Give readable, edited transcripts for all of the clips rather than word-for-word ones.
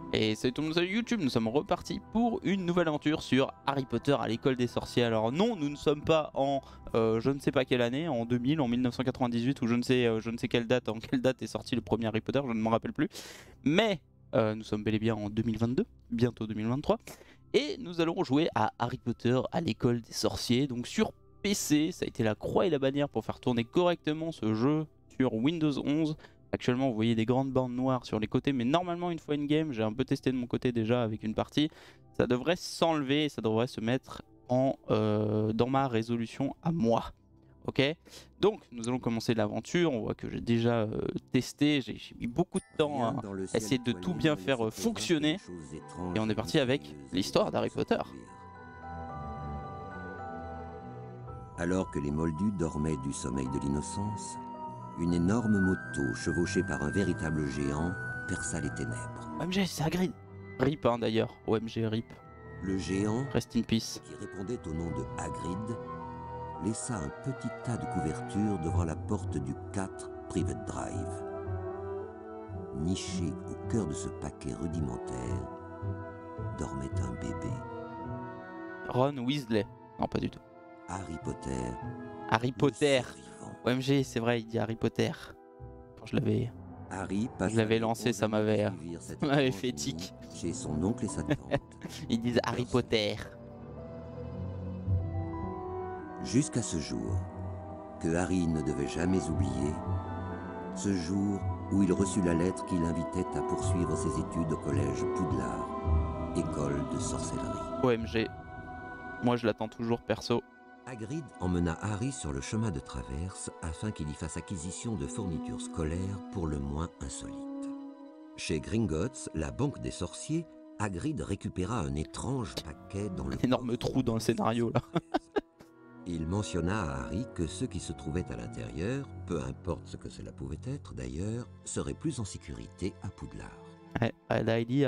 Et salut tout le monde, salut YouTube, nous sommes repartis pour une nouvelle aventure sur Harry Potter à l'école des sorciers. Alors non, nous ne sommes pas en je ne sais pas quelle année, en 2000, en 1998 ou je ne sais quelle date, en quelle date est sorti le premier Harry Potter, je ne m'en rappelle plus. Mais nous sommes bel et bien en 2022, bientôt 2023. Et nous allons jouer à Harry Potter à l'école des sorciers, donc sur PC. Ça a été la croix et la bannière pour faire tourner correctement ce jeu sur Windows 11. Actuellement vous voyez des grandes bandes noires sur les côtés, mais normalement une fois in-game, j'ai un peu testé de mon côté déjà avec une partie, ça devrait s'enlever et ça devrait se mettre en, dans ma résolution à moi. Ok, donc nous allons commencer l'aventure. On voit que j'ai déjà testé, j'ai mis beaucoup de temps à essayer de tout bien faire fonctionner. Et on est parti avec l'histoire d'Harry Potter. Alors que les Moldus dormaient du sommeil de l'innocence, une énorme moto chevauchée par un véritable géant perça les ténèbres. OMG, c'est Hagrid. RIP hein, d'ailleurs, OMG RIP. Le géant, Rest in peace, qui répondait au nom de Hagrid, laissa un petit tas de couvertures devant la porte du 4 Private Drive. Niché au cœur de ce paquet rudimentaire, dormait un bébé. Ron Weasley. Non, pas du tout. Harry Potter. Harry Potter. Survivant. OMG, c'est vrai, il dit Harry Potter. Quand je l'avais lancé, ça m'avait fait tic. Chez son oncle et sa tante. Ils disent Harry Potter. Jusqu'à ce jour, que Harry ne devait jamais oublier, ce jour où il reçut la lettre qui l'invitait à poursuivre ses études au collège Poudlard, école de sorcellerie. OMG. Moi je l'attends toujours perso. Hagrid emmena Harry sur le chemin de traverse afin qu'il y fasse acquisition de fournitures scolaires pour le moins insolites. Chez Gringotts, la banque des sorciers, Hagrid récupéra un étrange paquet dans le... Un énorme trou dans le scénario là. Il mentionna à Harry que ceux qui se trouvaient à l'intérieur, peu importe ce que cela pouvait être d'ailleurs, seraient plus en sécurité à Poudlard. Ouais, là il dit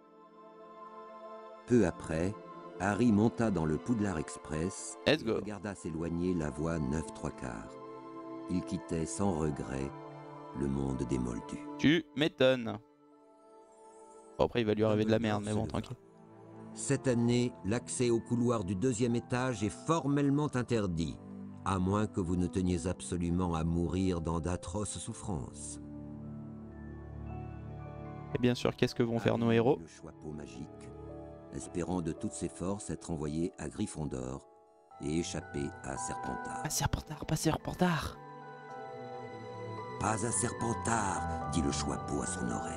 Peu après, Harry monta dans le Poudlard Express Let's et go. regarda s'éloigner la voie 9 3/4. Il quittait sans regret le monde des Moldus. Tu m'étonnes. Bon, après il va lui arriver de la merde, mais bon, tranquille. Cette année, l'accès au couloir du 2e étage est formellement interdit, à moins que vous ne teniez absolument à mourir dans d'atroces souffrances. Et bien sûr, qu'est-ce que vont faire nos héros? Le chapeau magique, espérant de toutes ses forces être envoyé à Gryffondor et échapper à Serpentard. Pas Serpentard, pas Serpentard. Pas à Serpentard, dit le chapeau à son oreille.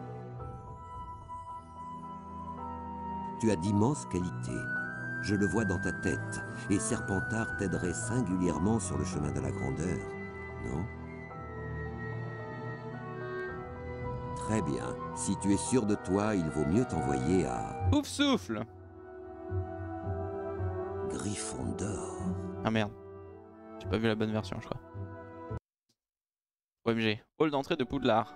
Tu as d'immenses qualités, je le vois dans ta tête, et Serpentard t'aiderait singulièrement sur le chemin de la grandeur, non? Très bien, si tu es sûr de toi, il vaut mieux t'envoyer à Ouf souffle. Gryffondor. Ah merde. J'ai pas vu la bonne version, je crois. OMG. Hall d'entrée de Poudlard.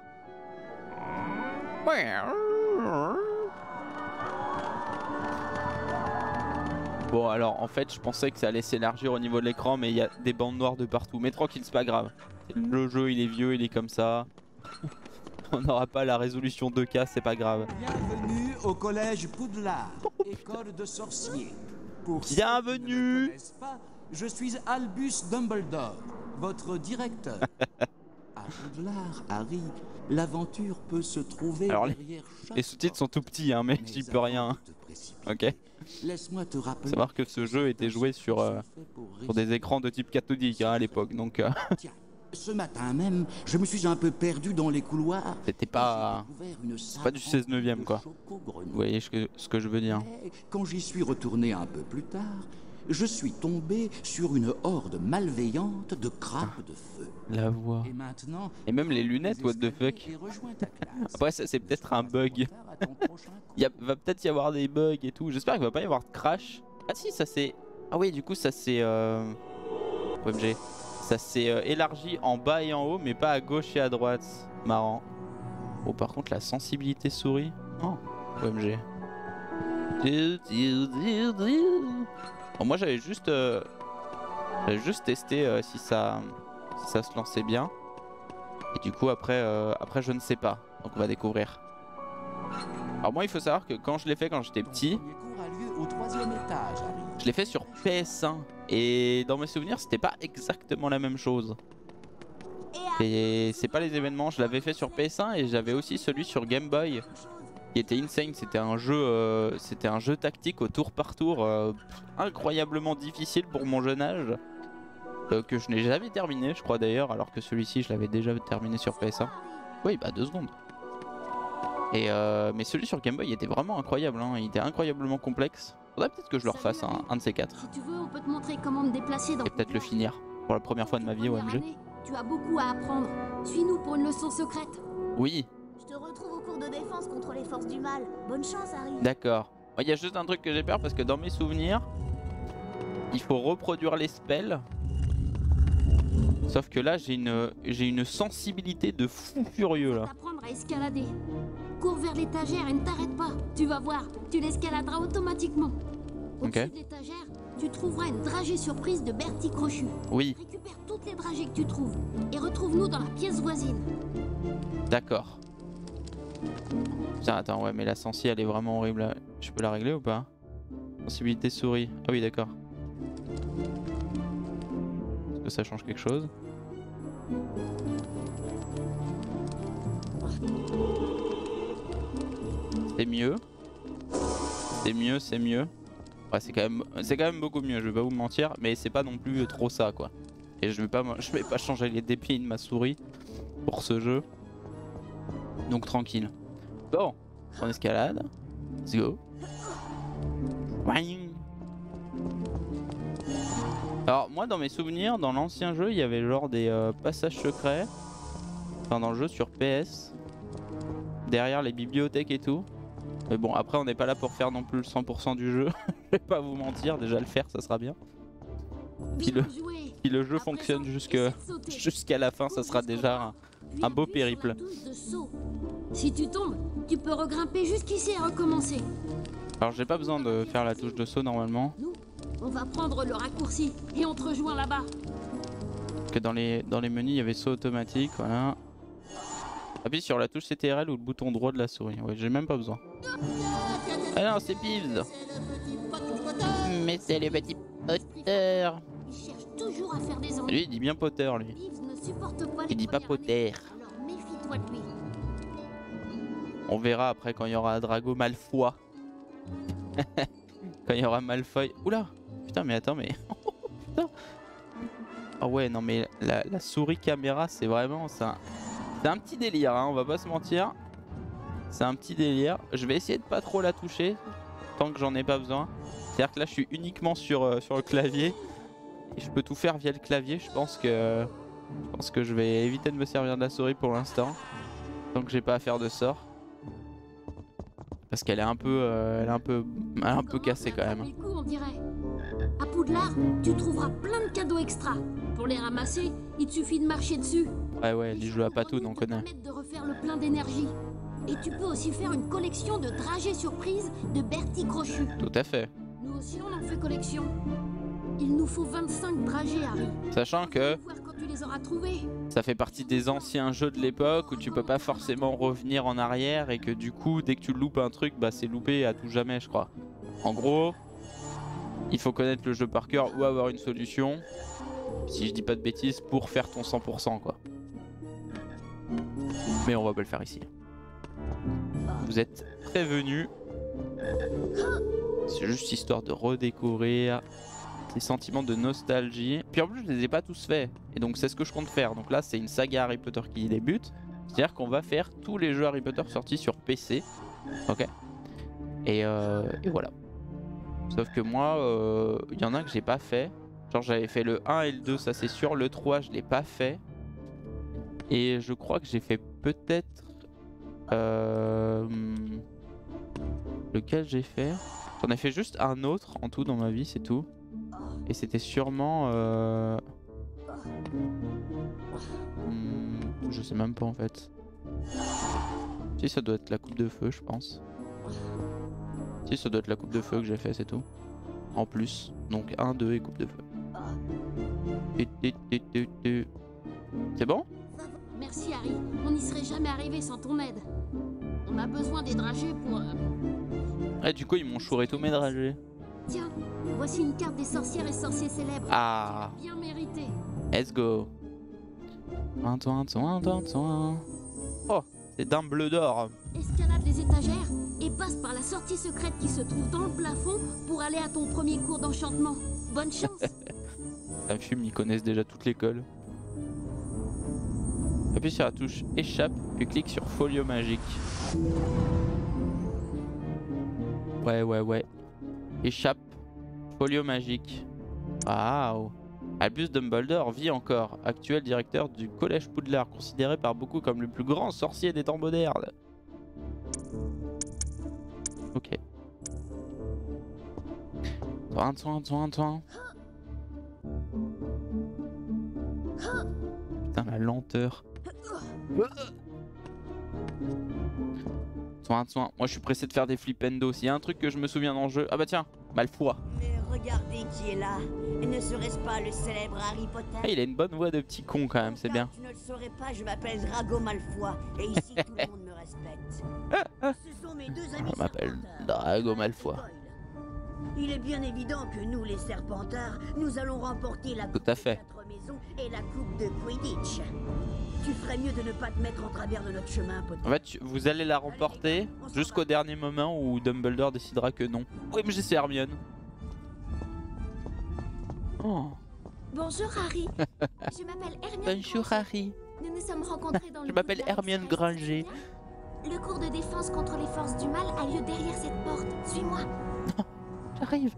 Bon alors en fait je pensais que ça allait s'élargir au niveau de l'écran, mais il y a des bandes noires de partout. Mais tranquille, c'est pas grave. Le jeu il est vieux, il est comme ça. On n'aura pas la résolution 2K, c'est pas grave. Bienvenue au collège Poudlard, école de sorciers. Pour ceux qui Bienvenue. ne me connaissent pas, je suis Albus Dumbledore, votre directeur. À Poudlard, Harry, l'aventure peut se trouver Alors, derrière chaque Les sous-titres sont porte. tout petits, hein, mais j'y peux rien. avant de te précipiter, Ok. Laisse-moi te rappeler. Savoir que ce jeu était joué sur des écrans de type cathodique hein, à l'époque, donc Tiens, ce matin même, je me suis un peu perdu dans les couloirs. c'était pas du 16 neuvième quoi. Vous Vous voyez ce que je veux dire. Quand j'y suis retourné un peu plus tard, je suis tombé sur une horde malveillante de crapes de feu. La voix. Et maintenant, Et même les lunettes, what the fuck. Après ça c'est peut-être un bug. Va peut-être y avoir des bugs et tout. J'espère qu'il va pas y avoir de crash. Ah si, ça c'est... Ah oui, du coup ça c'est... OMG. Ça s'est élargi en bas et en haut, mais pas à gauche et à droite. Marrant. Oh par contre la sensibilité souris. Oh, OMG. Bon, moi j'avais juste testé si ça se lançait bien. Et du coup après je ne sais pas. Donc on va découvrir. Alors moi il faut savoir que quand je l'ai fait quand j'étais petit, Ton premier cours a lieu au 3e étage, Harry. je l'ai fait sur PS1 et dans mes souvenirs c'était pas exactement la même chose. Et c'est pas les événements, je l'avais fait sur PS1 et j'avais aussi celui sur Game Boy qui était insane. C'était un jeu tactique au tour par tour incroyablement difficile pour mon jeune âge, que je n'ai jamais terminé je crois d'ailleurs, alors que celui-ci je l'avais déjà terminé sur PS1. Oui bah 2 secondes. Et mais celui sur Game Boy était vraiment incroyable, hein. Il était incroyablement complexe. Faudrait peut-être que je le refasse un de ces 4. Si tu veux, on peut te montrer comment me déplacer dans Et peut-être le finir pour la première fois de ma vie au MG. Tu as beaucoup à apprendre. Suis-nous pour une leçon secrète. Oui, Je te retrouve au cours de défense contre les forces du mal. Bonne chance, Harry. d'accord. Il y a juste un truc que j'ai peur parce que dans mes souvenirs, il faut reproduire les spells. Sauf que là, j'ai une sensibilité de fou furieux là. T'apprendre à escalader. Cours vers l'étagère et ne t'arrête pas. Tu vas voir, tu l'escaladeras automatiquement. Ok. Au-dessus de l'étagère, tu trouveras une dragée surprise de Bertie Crochu. Oui, Récupère toutes les dragées que tu trouves et retrouve-nous dans la pièce voisine. d'accord. Putain, attends, ouais, mais la sensi elle est vraiment horrible là. Je peux la régler ou pas? Sensibilité souris. Ah oui, d'accord. Est-ce que ça change quelque chose? C'est mieux. C'est mieux, c'est mieux. Ouais, c'est quand même beaucoup mieux, je vais pas vous mentir, mais c'est pas non plus trop ça quoi. Et je vais pas changer les dépits de ma souris pour ce jeu. Donc tranquille. Bon, on escalade. Let's go. Boing. Alors moi dans mes souvenirs, dans l'ancien jeu, il y avait genre des passages secrets. Enfin dans le jeu sur PS. Derrière les bibliothèques et tout. Mais bon, après on n'est pas là pour faire non plus le 100% du jeu. Je vais pas vous mentir, déjà le faire ça sera bien. Si Bien joué. le jeu fonctionne jusqu'à la fin, ça sera déjà un beau périple. Si tu tombes, tu peux regrimper jusqu'ici et recommencer. Alors j'ai pas besoin de faire la touche de saut normalement. Nous, on va prendre le raccourci et on te rejoint là-bas. Que dans les menus il y avait saut automatique, voilà. Appuie sur la touche CTRL ou le bouton droit de la souris. Ouais, j'ai même pas besoin. Ah non, c'est Peeves. Mais c'est le petit Potter. Il cherche toujours à faire des ennuis. Lui il dit bien Potter lui. Peeves ne supporte pas les Il dit pas premières Potter. années, alors méfie-toi de lui. On verra après quand il y aura Drago Malfoy. Quand il y aura Malfoy. Oula. Putain mais attends mais. Putain. Ah ouais non mais la souris caméra c'est vraiment ça. C'est un petit délire, hein, on va pas se mentir. C'est un petit délire. Je vais essayer de pas trop la toucher tant que j'en ai pas besoin. C'est-à-dire que là je suis uniquement sur le clavier. Et je peux tout faire via le clavier. Je pense que je vais éviter de me servir de la souris pour l'instant. Tant que j'ai pas à faire de sort. Parce qu'elle est un peu cassée quand même. Coup, on dirait. À Poudlard, tu trouveras plein de cadeaux extra. Pour les ramasser, il te suffit de marcher dessus. Ouais, les jeux à Patoun on connaît. De refaire le plein d'énergie. Et tu peux aussi faire une collection de dragées surprises de Bertie Crochu. Tout à fait. Nous aussi on en fait collection. Il nous faut 25 dragées, Harry. Sachant que Voir quand tu les auras trouvés. ça fait partie des anciens jeux de l'époque où tu peux pas forcément revenir en arrière et que du coup dès que tu loupes un truc bah c'est loupé à tout jamais je crois. En gros il faut connaître le jeu par cœur ou avoir une solution, si je dis pas de bêtises, pour faire ton 100% quoi. Mais on va pas le faire ici. Vous êtes prévenus. C'est juste histoire de redécouvrir ces sentiments de nostalgie. Puis en plus je les ai pas tous faits. Et donc c'est ce que je compte faire. Donc là c'est une saga Harry Potter qui débute. C'est-à-dire qu'on va faire tous les jeux Harry Potter sortis sur PC. Ok. Et voilà. Sauf que moi, il y en a que j'ai pas fait. Genre j'avais fait le 1 et le 2, ça c'est sûr. Le 3 je l'ai pas fait. Et je crois que j'ai fait peut-être... lequel j'ai fait? J'en ai fait juste un autre en tout dans ma vie, c'est tout. Et c'était sûrement... je sais même pas en fait. Si ça doit être la coupe de feu je pense. Si ça doit être la coupe de feu que j'ai fait, c'est tout. En plus. Donc 1, 2 et coupe de feu. C'est bon? Merci, Harry. On n'y serait jamais arrivé sans ton aide. On a besoin des dragées pour... Ouais, du coup, ils m'ont chouré tous mes dragées. Tiens, voici une carte des sorcières et sorciers célèbres. Ah, Bien mérité. let's go. Oh, c'est Dumbledore. Escalade les étagères et passe par la sortie secrète qui se trouve dans le plafond pour aller à ton premier cours d'enchantement. Bonne chance. Ça me fume, ils connaissent déjà toute l'école. Appuie sur la touche échappe, puis clique sur folio magique. Ouais. Échappe, folio magique. Waouh. Albus Dumbledore vit encore, actuel directeur du collège Poudlard, considéré par beaucoup comme le plus grand sorcier des temps modernes. Ok. Putain, la lenteur. Soin. Moi je suis pressé de faire des flipendo. S'il y a un truc que je me souviens dans le jeu. Ah bah tiens, Malfoy. Mais regardez qui est là. Ne serait-ce pas le célèbre Harry Potter? Ah, il a une bonne voix de petit con quand même, c'est bien. Tu ne le saurais pas, je m'appelle Drago Malfoy. Et ici tout le monde me respecte. Ce sont mes deux amis. Je m'appelle Serpentards. Drago Malfoy. Il est bien évident que nous, les Serpentards, nous allons remporter la Tout coupe à fait. des 4 maisons et la coupe de Quidditch. Tu ferais mieux de ne pas te mettre en travers de notre chemin, Potter. En fait, vous allez la remporter jusqu'au dernier moment où Dumbledore décidera que non. Oui, mais c'est Hermione. Oh. Bonjour Harry. Je m'appelle Hermione. Bonjour Granger. Harry. Nous nous sommes rencontrés dans le Je m'appelle Poudlard Hermione Express, Granger. ça te dit? Le cours de défense contre les forces du mal a lieu derrière cette porte. Suis-moi. J'arrive.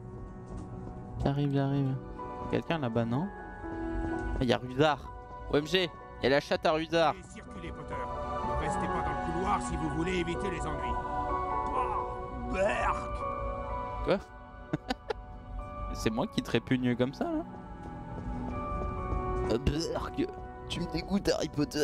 Quelqu'un là-bas, non? Ah, il y a Ruzard. OMG, il y a la chatte à Ruzard. Et circulez, Potter. Ne restez pas dans le couloir si vous voulez éviter les ennuis. Oh, berk. Quoi? C'est moi qui te répugne comme ça là? Berk, tu me dégoûtes Harry Potter.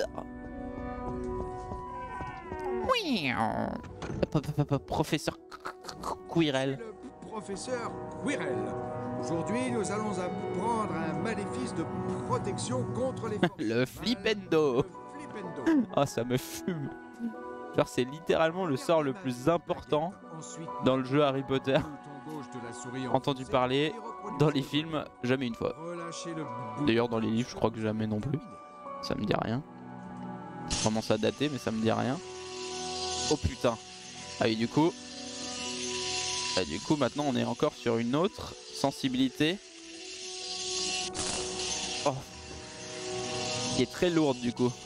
Oui. Professeur Quirrell. Le professeur Quirrell. Aujourd'hui, nous allons apprendre un maléfice de protection contre les forces Le flipendo. Le flipendo. Ah, ça me fume. Genre c'est littéralement le sort le plus important Ensuite, dans le jeu Harry Potter. le bouton gauche de la souris Entendu enfoncé parler et reproduisez dans les le films, jamais une fois. Relâchez le bouton. D'ailleurs dans les livres je crois que jamais non plus. Ça me dit rien. Je commence à dater mais ça me dit rien. Oh putain. Ah oui du coup maintenant on est encore sur une autre sensibilité. Oh. Qui est très lourde du coup.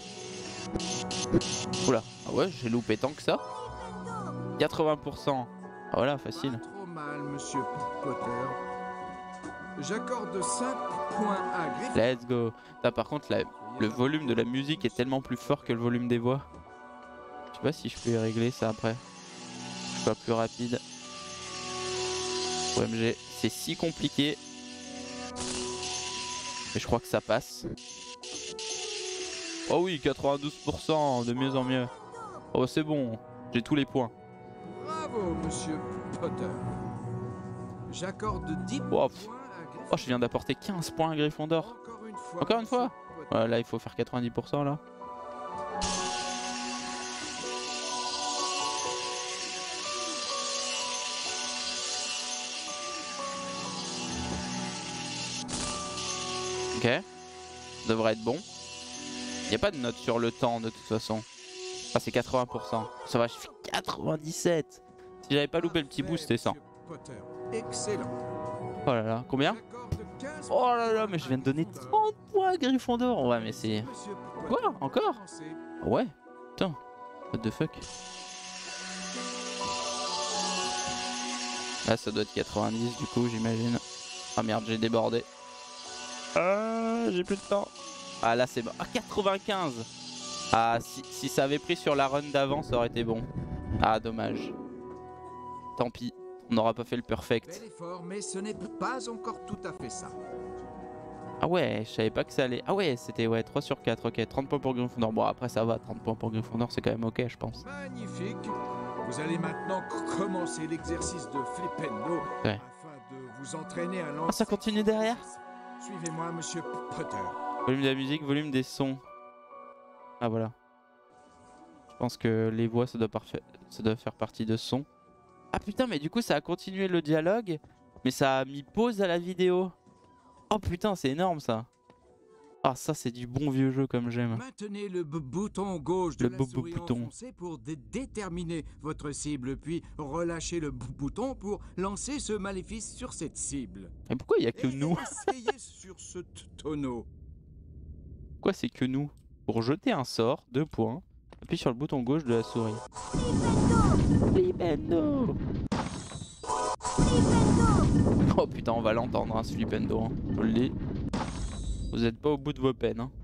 Oula. Ah ouais j'ai loupé tant que ça. 80%. Ah voilà facile. Pas trop mal, monsieur Potter. J'accorde 5 points à Gryffondor. Let's go. Là, par contre le volume de la musique est tellement plus fort que le volume des voix. Je sais pas si je peux y régler ça après. Je sois plus rapide. OMG, c'est si compliqué. Mais je crois que ça passe. Oh oui, 92%, de mieux en mieux. Oh c'est bon, j'ai tous les points. Bravo, monsieur Potter. J'accorde 10 Oh, points à pff. Gryffondor. Oh je viens d'apporter 15 points à Gryffondor. Encore une fois. monsieur Potter. Ouais, là il faut faire 90% là. Ok, ça devrait être bon. Il n'y a pas de note sur le temps de toute façon. Ah c'est 80%. Ça va, je fais 97. Si j'avais pas loupé le petit boost c'était 100. Monsieur Potter. Excellent. Oh là là, combien? J'accorde 15 Oh là là, mais je viens de donner 30 points à Gryffondor. Ouais mais c'est... Monsieur Potter. Quoi? Encore? Avancez. Ouais. Putain. What the fuck? Là ça doit être 90 du coup j'imagine. Ah merde j'ai débordé. J'ai plus de temps. Ah là c'est bon. Ah 95. Ah si ça avait pris sur la run d'avant ça aurait été bon. Ah dommage. Tant pis. On n'aura pas fait le perfect. Bel effort, mais ce n'est pas encore tout à fait ça. Ah ouais je savais pas que ça allait. Ah ouais c'était ouais 3 sur 4. Ok 30 points pour Gryffondor. Bon après ça va 30 points pour Gryffondor c'est quand même ok je pense. Magnifique. Vous allez maintenant commencer l'exercice de Flipendo Ouais. afin de vous entraîner à lancer. Ah ça continue derrière? Suivez-moi, monsieur Potter. Volume de la musique, volume des sons. Ah voilà. pense que les voix, ça doit faire partie de ce son. Ah putain, mais du coup, ça a continué le dialogue, mais ça a mis pause à la vidéo. Oh putain, c'est énorme ça. Ah, ça, c'est du bon vieux jeu comme j'aime. Maintenez le bouton gauche de Le la souris bouton. enfoncé pour déterminer votre cible, puis relâchez le bouton pour lancer ce maléfice sur cette cible. Et pourquoi il y a que Et nous? essayez sur ce tonneau. Pourquoi c'est que nous? Pour jeter un sort, 2 points, appuie sur le bouton gauche de la souris. Flipendo! Oh putain, on va l'entendre, hein, ce Flipendo. Hein. Je vous le dis. Vous êtes pas au bout de vos peines. Hein.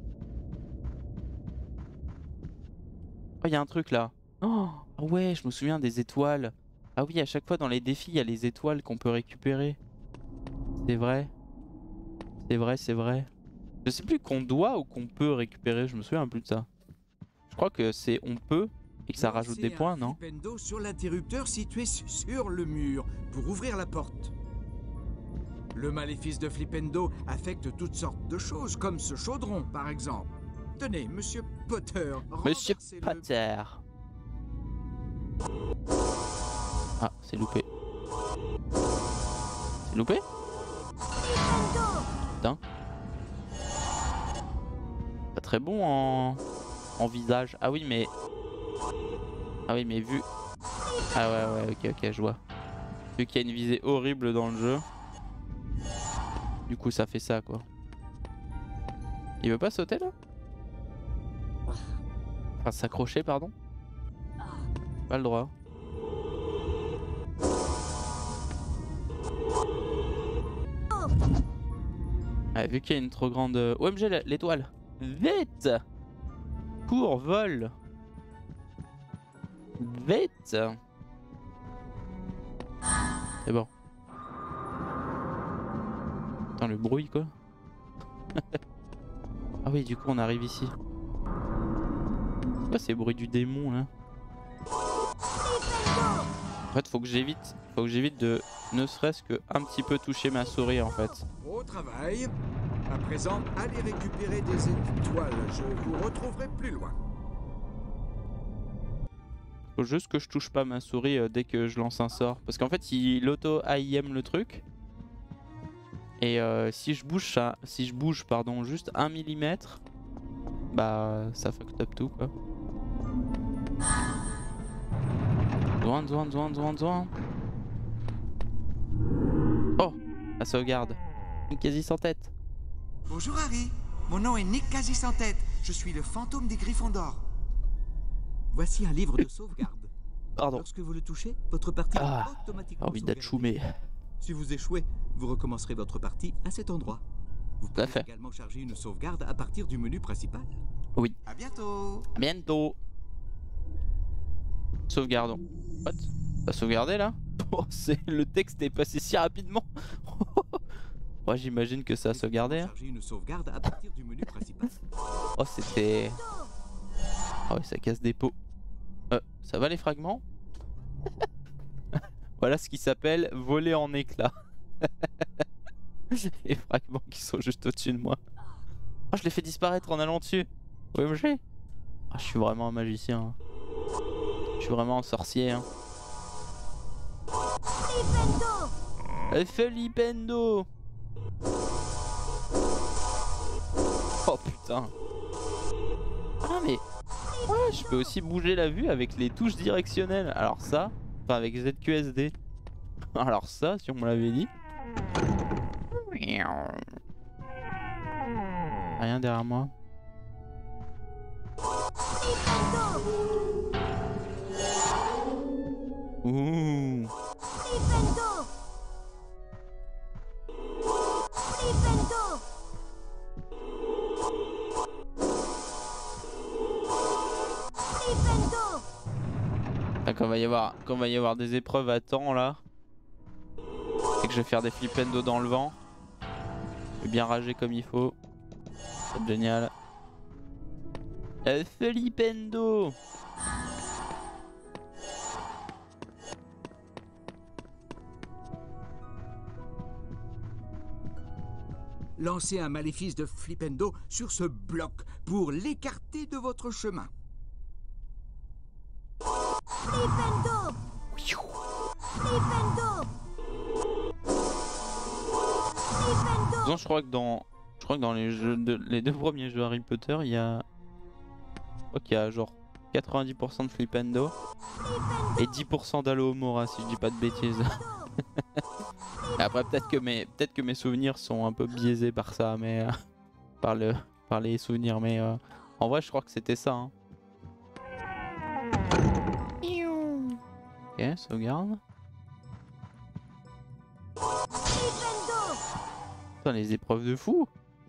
Oh, il y a un truc là. Oh ouais, je me souviens des étoiles. Ah oui, à chaque fois dans les défis, il y a les étoiles qu'on peut récupérer. C'est vrai. C'est vrai, c'est vrai. Je sais plus qu'on doit ou qu'on peut récupérer, je me souviens plus de ça. Je crois que c'est on peut et que ça rajoute des points, non? Flipendo sur l'interrupteur situé sur le mur pour ouvrir la porte. Le maléfice de Flipendo affecte toutes sortes de choses, comme ce chaudron par exemple. Tenez, Monsieur Potter. Monsieur renversez-le. Potter. Ah, c'est loupé. C'est loupé? Putain. Pas très bon en visage. Ah oui, mais... Ah oui, mais vu... Ah ouais, ok, je vois. Vu qu'il y a une visée horrible dans le jeu. Du coup, ça fait ça, quoi. Il veut pas sauter, là? Enfin, s'accrocher, pardon. Pas le droit. Ouais, vu qu'il y a une trop grande... OMG, l'étoile. Vite! Cours, vol. Vite! C'est bon. Putain, le bruit, quoi. Ah oui, du coup, on arrive ici. C'est quoi ces bruits du démon, là? En fait, faut que j'évite de ne serait-ce que un petit peu toucher ma souris, en fait. Au travail. À présent, allez récupérer des étoiles. Je vous retrouverai plus loin. Faut juste que je touche pas ma souris dès que je lance un sort. Parce qu'en fait, il auto-AIM le truc. Et si je bouge pardon, juste 1 mm, bah ça fuck up tout, quoi. Zouin. Oh, la sauvegarde. Une quasi sans tête. Bonjour Harry, mon nom est Nick Quasi sans tête. Je suis le fantôme des Gryffondors. Voici un livre de sauvegarde. Pardon. Lorsque vous le touchez, votre partie Ah, est automatiquement envie d'être sauvegardée. choumé. Si vous échouez, vous recommencerez votre partie à cet endroit. Vous Tout à pouvez fait. également charger une sauvegarde à partir du menu principal. Oui. À bientôt. À bientôt. Sauvegardons. What? T'as sauvegardé là? Oh, le texte est passé si rapidement. Moi j'imagine que ça a sauvegardé. Hein. Charger une sauvegarde à partir du menu principal. Oh c'était... Oh ça casse des pots. Ça va les fragments? Voilà ce qui s'appelle voler en éclats. Les fragments qui sont juste au-dessus de moi. Oh je l'ai fait disparaître en allant dessus. OMG. Ah, je suis vraiment un magicien. Hein. Je suis vraiment un sorcier. Hein. Flipendo. Oh putain. Ah mais... Ouais, je peux aussi bouger la vue avec les touches directionnelles. Alors ça, enfin avec ZQSD. Alors ça, si on me l'avait dit. Rien derrière moi. Ouh. Quand va y avoir des épreuves à temps là, et que je vais faire des flipendo dans le vent, je vais bien rager comme il faut. C'est génial. Flipendo. Lancez un maléfice de Flipendo sur ce bloc pour l'écarter de votre chemin. Flipendo. Flipendo. Flipendo. Non, je crois que dans les deux premiers jeux Harry Potter, il y a, je crois qu'il y a genre 90% de Flipendo et 10% d'Alohomora, si je dis pas de bêtises. Après peut-être que mes souvenirs sont un peu biaisés par ça, mais par les souvenirs, mais en vrai je crois que c'était ça. Hein. Ok, sauvegarde. Putain, les épreuves de fou.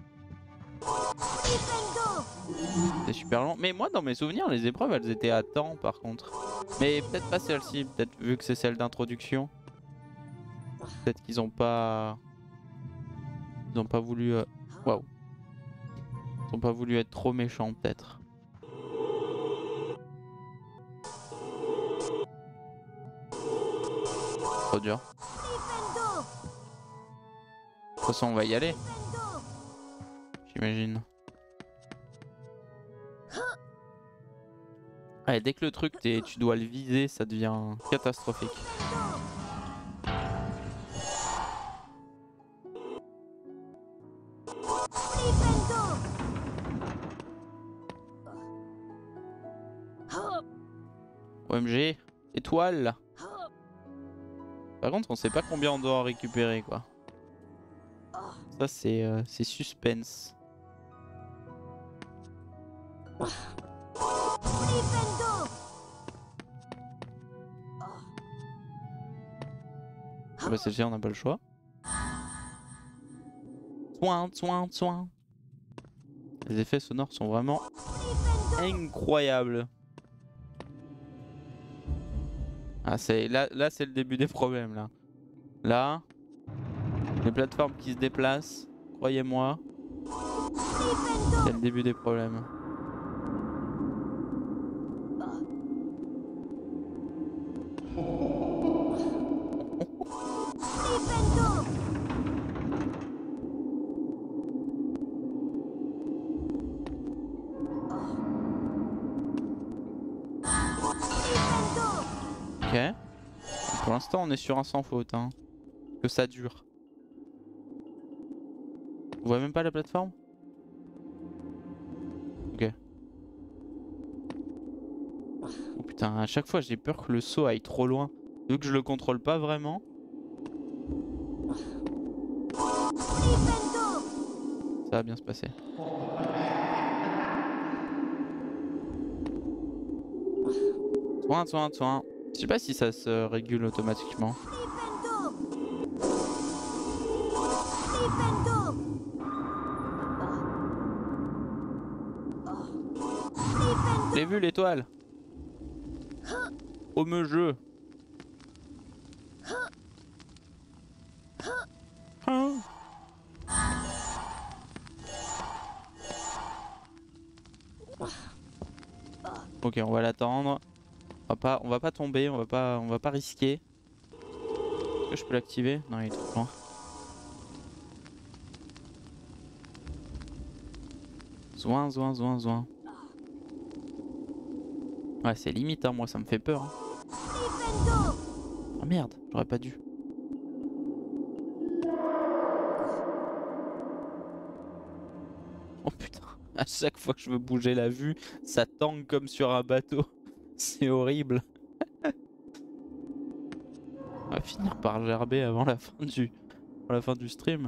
C'est super long. Mais moi dans mes souvenirs les épreuves elles étaient à temps par contre. Mais peut-être pas celle-ci, peut-être vu que c'est celle d'introduction. Peut-être qu'ils ont pas... Ils ont pas voulu... Waouh. Ils ont pas voulu être trop méchants peut-être. Trop dur. De toute façon on va y aller. J'imagine. Ouais, dès que le truc tu dois le viser, ça devient catastrophique. OMG, étoile. Par contre, on sait pas combien on doit récupérer quoi. Ça c'est suspense. Bah celle-ci on n'a pas le choix. Soin. Les effets sonores sont vraiment incroyables. Ah c'est là c'est le début des problèmes là. Là, les plateformes qui se déplacent, croyez-moi, c'est le début des problèmes. Ok. Pour l'instant on est sur un sans faute hein. Que ça dure. On voit même pas la plateforme? Ok. Oh putain, à chaque fois j'ai peur que le saut aille trop loin. Vu que je le contrôle pas vraiment. Ça va bien se passer. Soin. Je sais pas si ça se régule automatiquement. Je l'ai vu l'étoile. Au me jeu. Ok, on va l'attendre. On va pas tomber, on va pas risquer. Est-ce que je peux l'activer? Non, il est trop loin. Zoin. Ouais, c'est limite, hein, moi ça me fait peur. Hein. Oh merde, j'aurais pas dû. Oh putain, à chaque fois que je veux bouger la vue, ça tangue comme sur un bateau. C'est horrible. On va finir par gerber avant la fin du stream.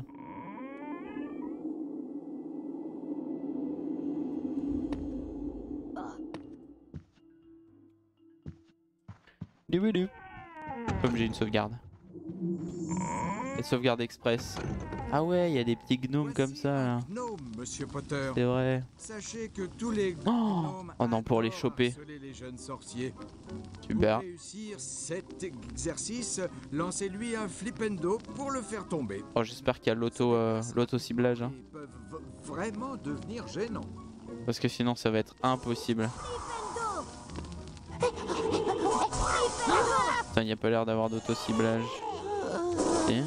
Comme j'ai une sauvegarde. Et sauvegarde express. Ah ouais, il y a des petits gnomes comme ça là. Monsieur Potter. C'est vrai. Sachez que tous les gnomes oh non, pour les adorent choper. harceler les jeunes sorciers. Super. Pour réussir cet exercice, lancez-lui un flipendo pour le faire tomber. Oh, j'espère qu'il y a l'auto ciblage. Hein. Ils peuvent vraiment devenir gênants. Parce que sinon ça va être impossible. Putain, il n'y a pas l'air d'avoir d'auto ciblage. Si.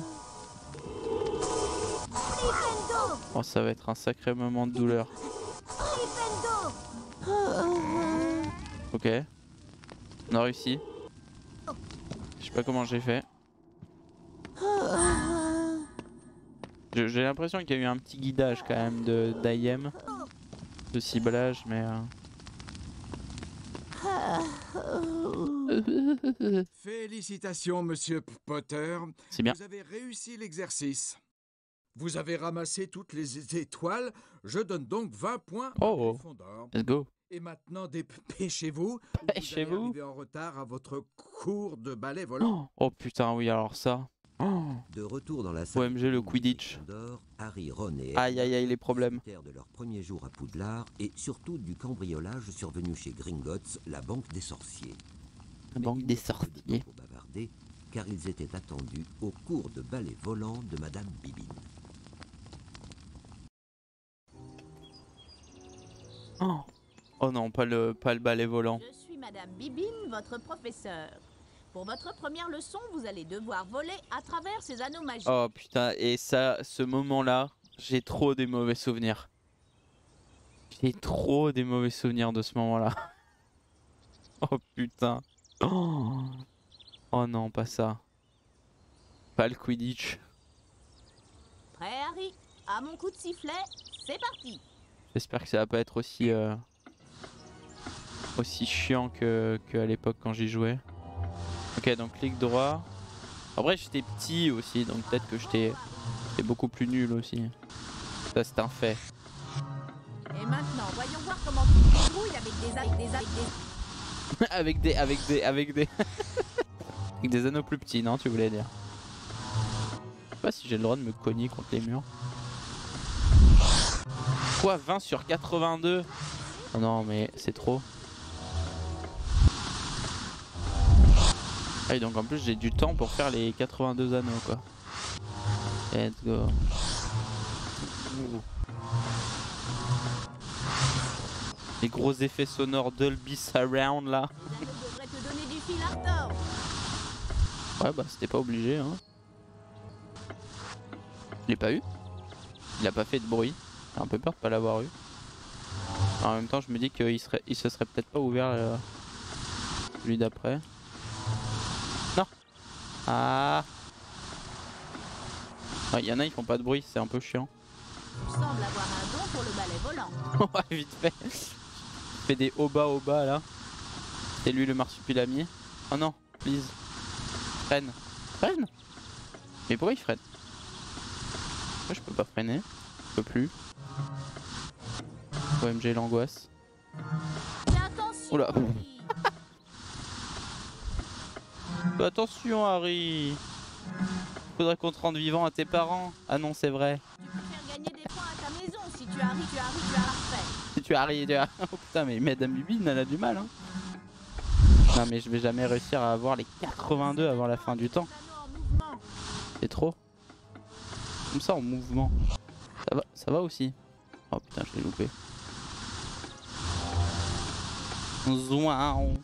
Oh, ça va être un sacré moment de douleur. Ok. On a réussi. Je sais pas comment j'ai fait. J'ai l'impression qu'il y a eu un petit guidage quand même d'AIM, de ciblage, mais... Félicitations, monsieur Potter. C'est bien. Vous avez réussi l'exercice. Vous avez ramassé toutes les étoiles. Je donne donc 20 points à Gryffondor. Let's go. Et maintenant, dépêchez-vous. Dépêchez-vous. Vous allez arriver en retard à votre cours de ballet volant. Oh putain, oui, alors ça. De retour dans la salle OMG, le Quidditch. Gryffondor, Harry, Ron et Aïe aïe aïe, les problèmes. de leur premier jour à Poudlard et surtout du cambriolage survenu chez Gringotts, la banque des sorciers. La banque des sorciers. Pour bavarder, car ils étaient attendus au cours de ballet volant de Madame Bibine. Oh non, pas le balai volant. Je suis Madame Bibine, votre professeur. Pour votre première leçon, vous allez devoir voler à travers ces anneaux magiques. Oh putain, et ça, ce moment-là, j'ai trop des mauvais souvenirs. J'ai trop des mauvais souvenirs de ce moment-là. Oh putain. Oh non, pas ça. Pas le Quidditch. Prêt, Harry? À mon coup de sifflet, c'est parti. J'espère que ça va pas être aussi aussi chiant que à l'époque quand j'y jouais. Ok, donc clic droit. Après j'étais petit aussi, donc peut-être que j'étais beaucoup plus nul aussi. Ça c'est un fait. Et maintenant, voyons voir comment tu te débrouilles avec des avec des anneaux plus petits, non, tu voulais dire. Je sais pas si j'ai le droit de me cogner contre les murs. Quoi, 20 sur 82? Oh non, mais c'est trop. Ah, et donc en plus j'ai du temps pour faire les 82 anneaux quoi. Let's go. Les gros effets sonores Dolby Surround là. devraient te donner du fil à retordre. Ouais bah c'était pas obligé hein. Je l'ai pas eu. Il a pas fait de bruit. J'ai un peu peur de pas l'avoir eu. En même temps je me dis qu'il se serait peut-être pas ouvert celui d'après. Non. Ah. Ouais, y en a ils font pas de bruit, c'est un peu chiant. Tu sembles avoir un don pour le balai volant. Ouais vite fait. Fait des au bas là. C'est lui le marsupilami. Oh non, please. Freine. Freine. Mais pourquoi il freine? Moi je peux pas freiner. Je peux plus. OMG l'angoisse. Oula. Attention Harry. Faudrait qu'on te rende vivant à tes parents. Ah non c'est vrai. Tu peux faire gagner des points à ta maison si tu arrives, tu as refait. Si tu arrives, oh putain mais Madame Bibine elle a du mal hein. Non mais je vais jamais réussir à avoir les 82 avant la fin du temps. C'est trop. Comme ça en mouvement. Ça va aussi. Oh putain je l'ai loupé. Zouin.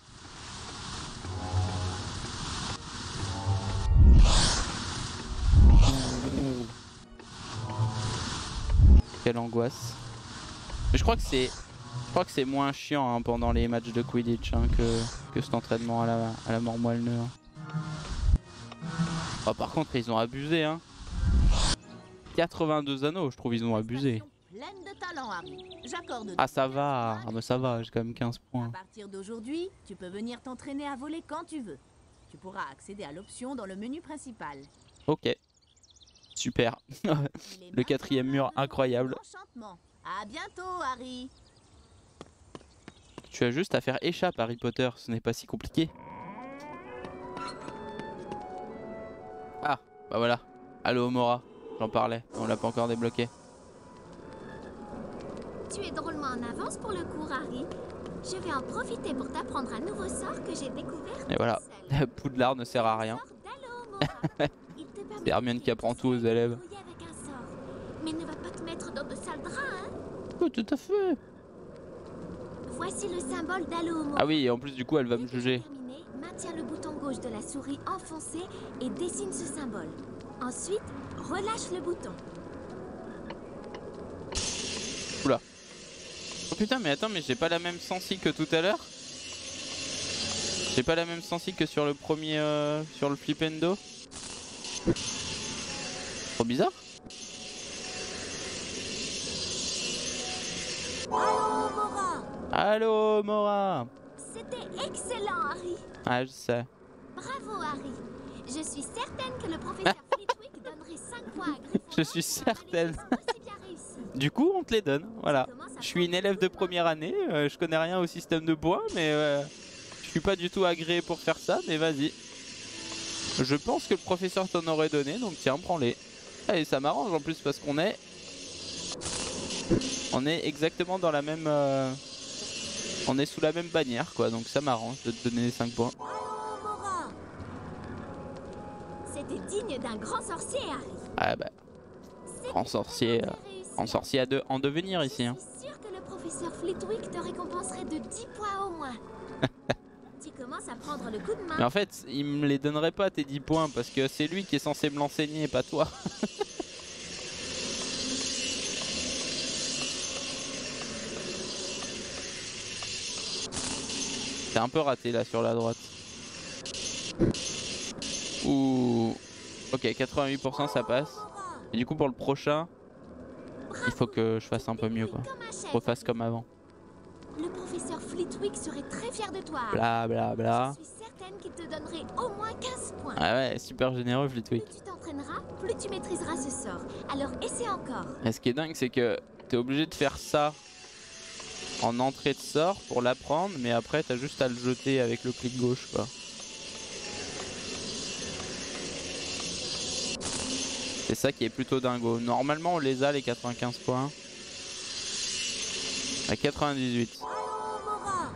Quelle angoisse. Mais je crois que c'est moins chiant hein, pendant les matchs de Quidditch hein, que cet entraînement à la mort moelle. Oh, par contre ils ont abusé hein. 82 anneaux, je trouve ils ont abusé. Pleine de talent, Harry. J'accorde. Ah ça va, ah, mais ça va, j'ai quand même 15 points. À partir d'aujourd'hui, tu peux venir t'entraîner à voler quand tu veux. Tu pourras accéder à l'option dans le menu principal. Ok. Super. Le 4e mur incroyable. Enchantement. À bientôt, Harry. Tu as juste à faire échappe Harry Potter, ce n'est pas si compliqué. Ah, bah voilà. Allo Mora, j'en parlais, on l'a pas encore débloqué. Tu es drôlement en avance pour le cours, Harry. Je vais en profiter pour t'apprendre un nouveau sort que j'ai découvert. Et voilà, Poudlard ne sert à rien. C'est Hermione qui apprend tout aux élèves. Mais ne va pas te mettre dans de sales draps, hein? Oh, tout à fait. Voici le symbole d'Allo. Ah oui, et en plus du coup elle va me juger. Maintiens le bouton gauche de la souris enfoncé et dessine ce symbole. Ensuite, relâche le bouton. Oula. Oh putain mais attends mais j'ai pas la même sensi que tout à l'heure. C'est pas la même sensi que sur le premier, sur le Flipendo. Trop bizarre. Allô, Mora. Allô Mora. C'était excellent, Harry. Ah je sais. Bravo, Harry. Je suis certaine que le professeur Flitwick donnerait 5 points à Gryffondor. Je suis certaine. Aussi bien réussi. Du coup on te les donne, voilà. Je suis une élève de première année, je connais rien au système de points, mais je suis pas du tout agréé pour faire ça, mais vas-y. Je pense que le professeur t'en aurait donné, donc tiens, prends-les. Et ça m'arrange en plus parce qu'on est... On est exactement dans la même... On est sous la même bannière quoi, donc ça m'arrange de te donner les 5 points. Allô, Mora. C'était digne d'un grand sorcier, Harry. Ah bah, grand sorcier en devenir ici. Hein. Je suis sûre que le professeur Flitwick te récompenserait de 10 points au moins. Tu commences à prendre le coup de main. Mais en fait, il me les donnerait pas tes 10 points parce que c'est lui qui est censé me l'enseigner, pas toi. C'est un peu raté là sur la droite. Ouh. Ok, 88% ça passe. Et du coup pour le prochain, il faut que je fasse un peu mieux quoi. Je refasse comme avant. Le professeur Flitwick serait très fier de toi. Bla bla bla. Je suis certaine qu'il te donnerait au moins 15 points. Ah ouais, super généreux Flitwick. Plus tu t'entraîneras, plus tu maîtriseras ce sort. Alors essaie encore. Et ce qui est dingue, c'est que t'es obligé de faire ça en entrée de sort pour l'apprendre, mais après t'as juste à le jeter avec le clic gauche quoi. C'est ça qui est plutôt dingo. Normalement on les a les 95 points. À 98. Allô, Mora.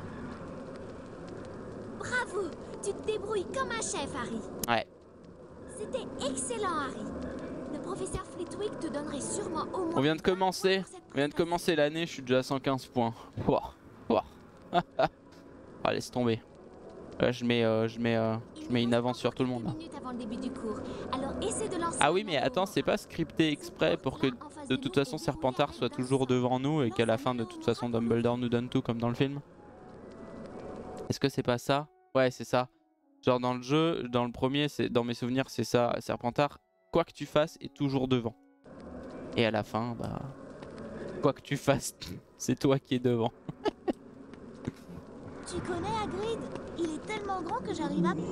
Bravo, tu te débrouilles comme un chef, Harry. Ouais. C'était excellent, Harry. Le professeur Flitwick te donnerait sûrement au moins... On vient de commencer. L'année, je suis déjà à 115 points. Ouah. Ouah. Ah, laisse tomber. Là, je mets une avance sur tout le monde. Là. Avant le début du cours. Alors, essaie de lancer... Ah oui, mais attends, c'est pas scripté exprès pour que de toute façon Serpentard soit toujours devant nous et qu'à la fin de toute façon Dumbledore nous donne tout comme dans le film. Est-ce que c'est pas ça? Ouais, c'est ça. Genre dans le jeu, dans le premier, dans mes souvenirs, c'est ça. Serpentard, quoi que tu fasses, est toujours devant. Et à la fin, bah, quoi que tu fasses, c'est toi qui es devant. Tu connais Hagrid? Il est tellement grand que j'arrive à...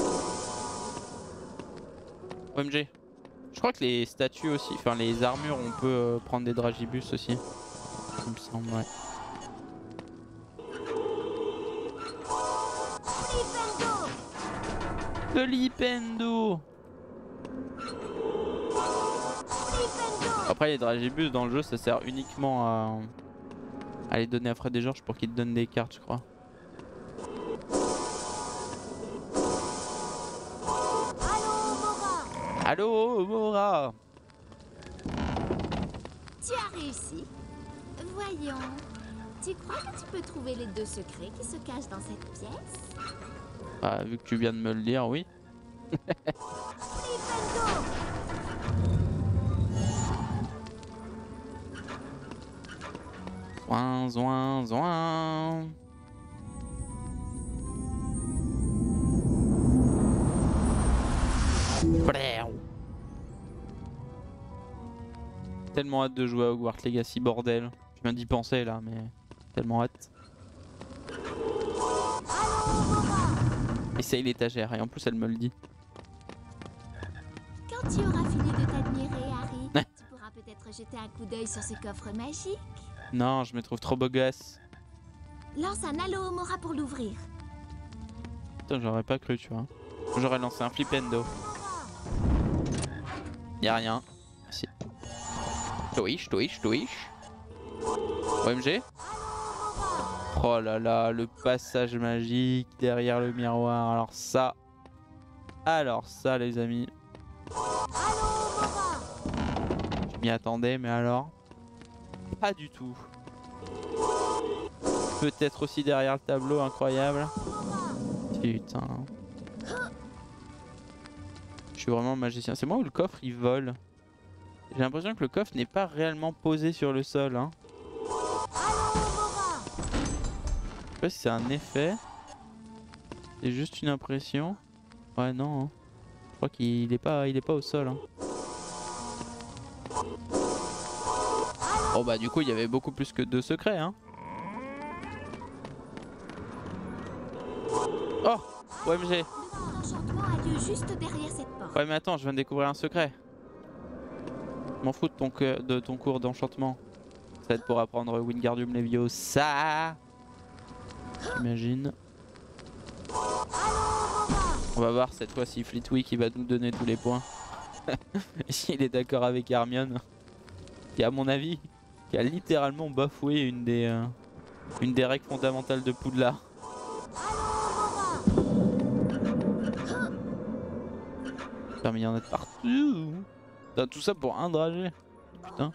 OMG. Je crois que les statues aussi, enfin les armures, on peut prendre des dragibus aussi. Il me semble, ouais. Flipendo. Après les dragibus dans le jeu ça sert uniquement à les donner à Fred et George pour qu'ils te donnent des cartes je crois. Allô Mora. Tu as réussi. Voyons. Tu crois que tu peux trouver les 2 secrets qui se cachent dans cette pièce? Bah, vu que tu viens de me le dire, oui. Zoin, zoin, zoin. Tellement hâte de jouer à Hogwarts Legacy, bordel. Je viens d'y penser là, mais tellement hâte. Essaye l'étagère, et en plus elle me le dit. Quand tu auras fini de t'admirer, Harry, tu pourras peut-être jeter un coup d'œil sur ce coffre magique. Non, je me trouve trop beau gosse. Lance un Allo Mora pour l'ouvrir. Putain, j'aurais pas cru, tu vois. J'aurais lancé un Flipendo. Y'a rien. Merci. Twitch, Twitch, Twitch. OMG. Oh là là, le passage magique derrière le miroir. Alors ça les amis. Je m'y attendais, mais alors pas du tout. Peut-être aussi derrière le tableau, incroyable. Putain. Je suis vraiment magicien. C'est moi ou le coffre il vole? J'ai l'impression que le coffre n'est pas réellement posé sur le sol, hein. Je sais pas si c'est un effet. C'est juste une impression. Ouais, non. Hein. Je crois qu'il est pas au sol. Hein. Oh bah du coup il y avait beaucoup plus que 2 secrets. Hein. Oh, OMG. L'enchantement a lieu juste derrière cette porte. Ouais mais attends, je viens de découvrir un secret. Je m'en fous de ton cours d'enchantement. Ça va être pour apprendre Wingardium Leviosa. J'imagine. On va voir cette fois si Flitwick il va nous donner tous les points. S'il est d'accord avec Hermione. Qui à mon avis, qui a littéralement bafoué une des règles fondamentales de Poudlard. Putain mais il y en a de partout. Tout ça pour un dragé. Putain.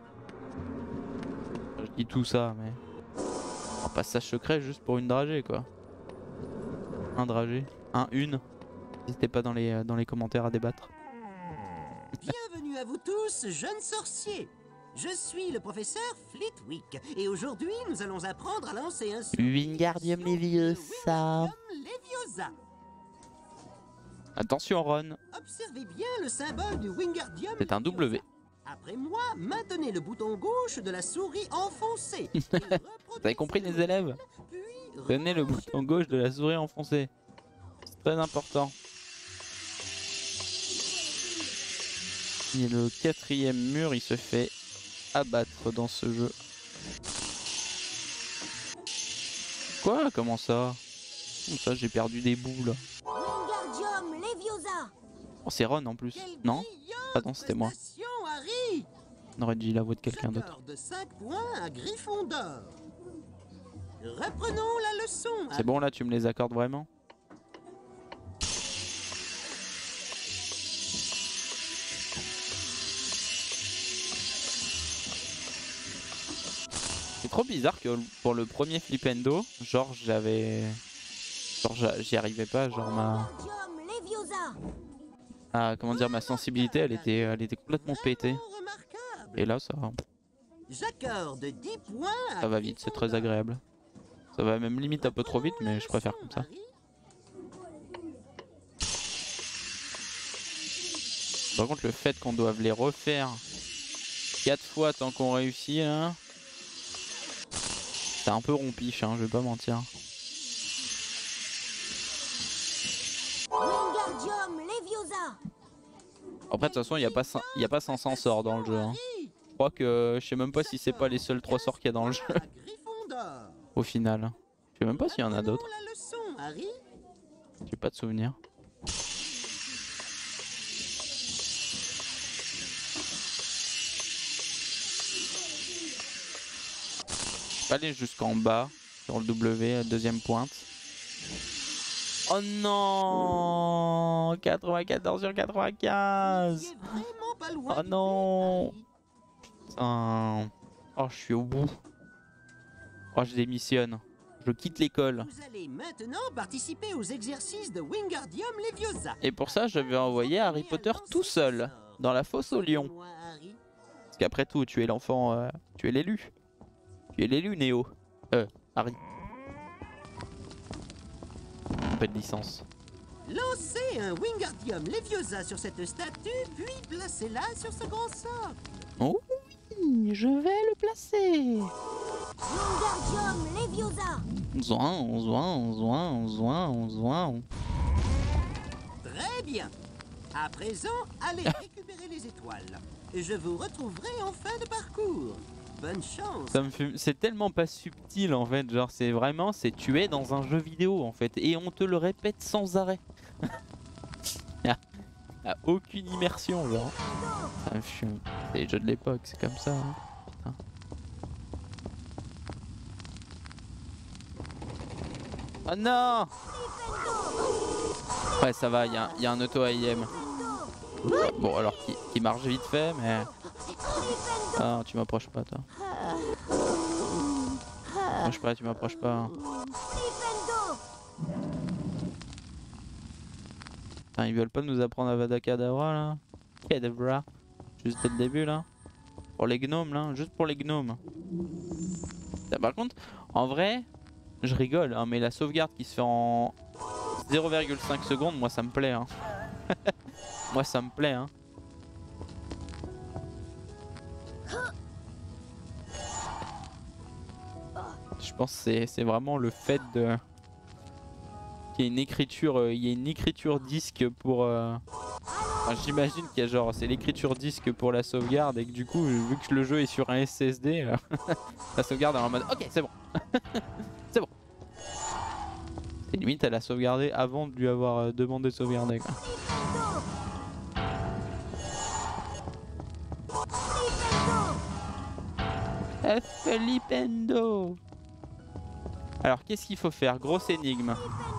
Je dis tout ça mais... Un passage secret juste pour une dragée quoi. Un dragé. Une. N'hésitez pas dans les commentaires à débattre. Bienvenue à vous tous, jeunes sorciers. Je suis le professeur Flitwick et aujourd'hui nous allons apprendre à lancer un sort. Wingardium Leviosa. Leviosa. Attention Ron. Observez bien le symbole du Wingardium. C'est un W. Après moi, maintenez le bouton gauche de la souris enfoncé. Vous avez compris les élèves? Tenez le bouton gauche de la souris enfoncé. C'est très important. Et le 4e mur il se fait abattre dans ce jeu. Quoi? Comment ça? Comment ça j'ai perdu des bouts là? Wingardium Leviosa. Oh c'est Ron en plus. Non? Ah non c'était moi. Harry. On aurait dit la voix de quelqu'un d'autre. De 5 points à Gryffondor. Reprenons la leçon. C'est bon là tu me les accordes vraiment? C'est trop bizarre que pour le premier Flipendo, genre j'y arrivais pas, genre comment dire, ma sensibilité elle était complètement pétée. Et là ça va vite, c'est très agréable. Ça va même limite un peu trop vite mais je préfère comme ça. Par contre le fait qu'on doive les refaire 4 fois tant qu'on réussit hein, c'est un peu rompiche hein, je vais pas mentir. Wingardium Leviosa. Après de toute façon il y a pas 500 sorts dans le jeu hein. Je crois que je sais même pas si c'est pas les seuls 3 sorts qu'il y a dans le jeu. Au final. Je sais même pas s'il y en a d'autres. J'ai pas de souvenir. Je vais aller jusqu'en bas sur le W, deuxième pointe. Oh non, 94 sur 95. Oh non. Putain. Oh je suis au bout. Oh je démissionne. Je quitte l'école. Vous allez maintenant participer aux exercices de Wingardium Leviosa. Et pour ça je vais envoyer Harry Potter tout seul dans la fosse aux lions. Parce qu'après tout tu es l'enfant, tu es l'élu. Tu es l'élu Néo. Harry. Pas de licence. Lancez un Wingardium Leviosa sur cette statue, puis placez-la sur ce grand socle. Oh oui, je vais le placer. Wingardium Leviosa. Très bien. À présent, allez récupérer les étoiles. Je vous retrouverai en fin de parcours. Bonne chance. C'est tellement pas subtil en fait, genre c'est vraiment, tu es dans un jeu vidéo en fait, et on te le répète sans arrêt. y a aucune immersion genre. C'est les jeux de l'époque, c'est comme ça. Hein. Putain. Oh non. Ouais ça va, il y a un auto AIM. Bon alors qui marche vite fait mais... Ah tu m'approches pas toi. Approche pas, tu m'approches pas. Putain ils veulent pas nous apprendre Avada Kedavra là. Kedavra. Juste dès le début là. Pour les gnomes là, juste pour les gnomes. Là, par contre, en vrai, je rigole hein, mais la sauvegarde qui se fait en 0,5 secondes, moi ça me plaît. Hein. Moi ça me plaît. Hein. Je pense que c'est vraiment le fait de qu'il y ait une écriture, disque pour. Enfin, j'imagine qu'il y a genre c'est l'écriture disque pour la sauvegarde et que du coup vu que le jeu est sur un SSD, la sauvegarde est en mode ok c'est bon, c'est bon. Et limite elle a sauvegardé avant de lui avoir demandé de sauvegarder quoi. Flipendo. Alors qu'est-ce qu'il faut faire? Grosse énigme.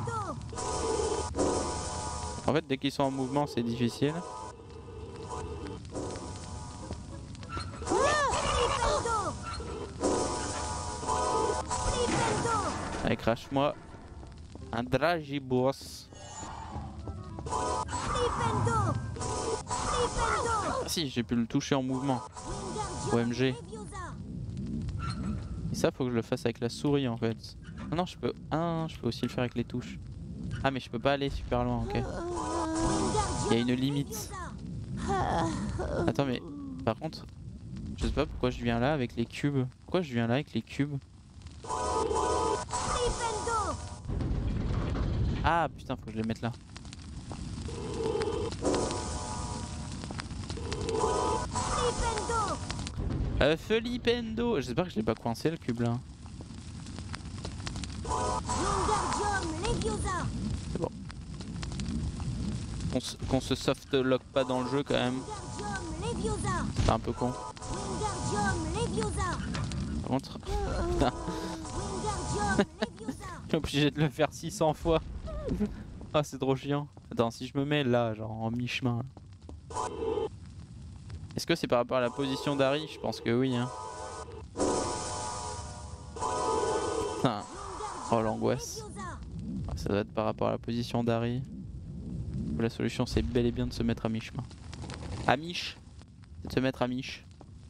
En fait dès qu'ils sont en mouvement c'est difficile. Allez crash-moi un Dragibos. Ah si j'ai pu le toucher en mouvement. OMG. Et ça faut que je le fasse avec la souris en fait. Ah non je peux. Ah non, je peux aussi le faire avec les touches. Ah mais je peux pas aller super loin, ok. Il y a une limite. Attends mais par contre je sais pas pourquoi je viens là avec les cubes. Pourquoi je viens là avec les cubes? Ah putain faut que je les mette là. Flipendo. J'espère que je l'ai pas coincé le cube là. C'est bon. Qu'on se soft lock pas dans le jeu quand même. C'est un peu con. Par contre. Je suis obligé de le faire 600 fois. Ah c'est trop chiant. Attends si je me mets là genre en mi-chemin. Est-ce que c'est par rapport à la position d'Harry? Je pense que oui hein. Ah. Oh l'angoisse. Ça doit être par rapport à la position d'Harry. La solution c'est bel et bien de se mettre à mi-chemin. À Mich. C'est de se mettre à Mich.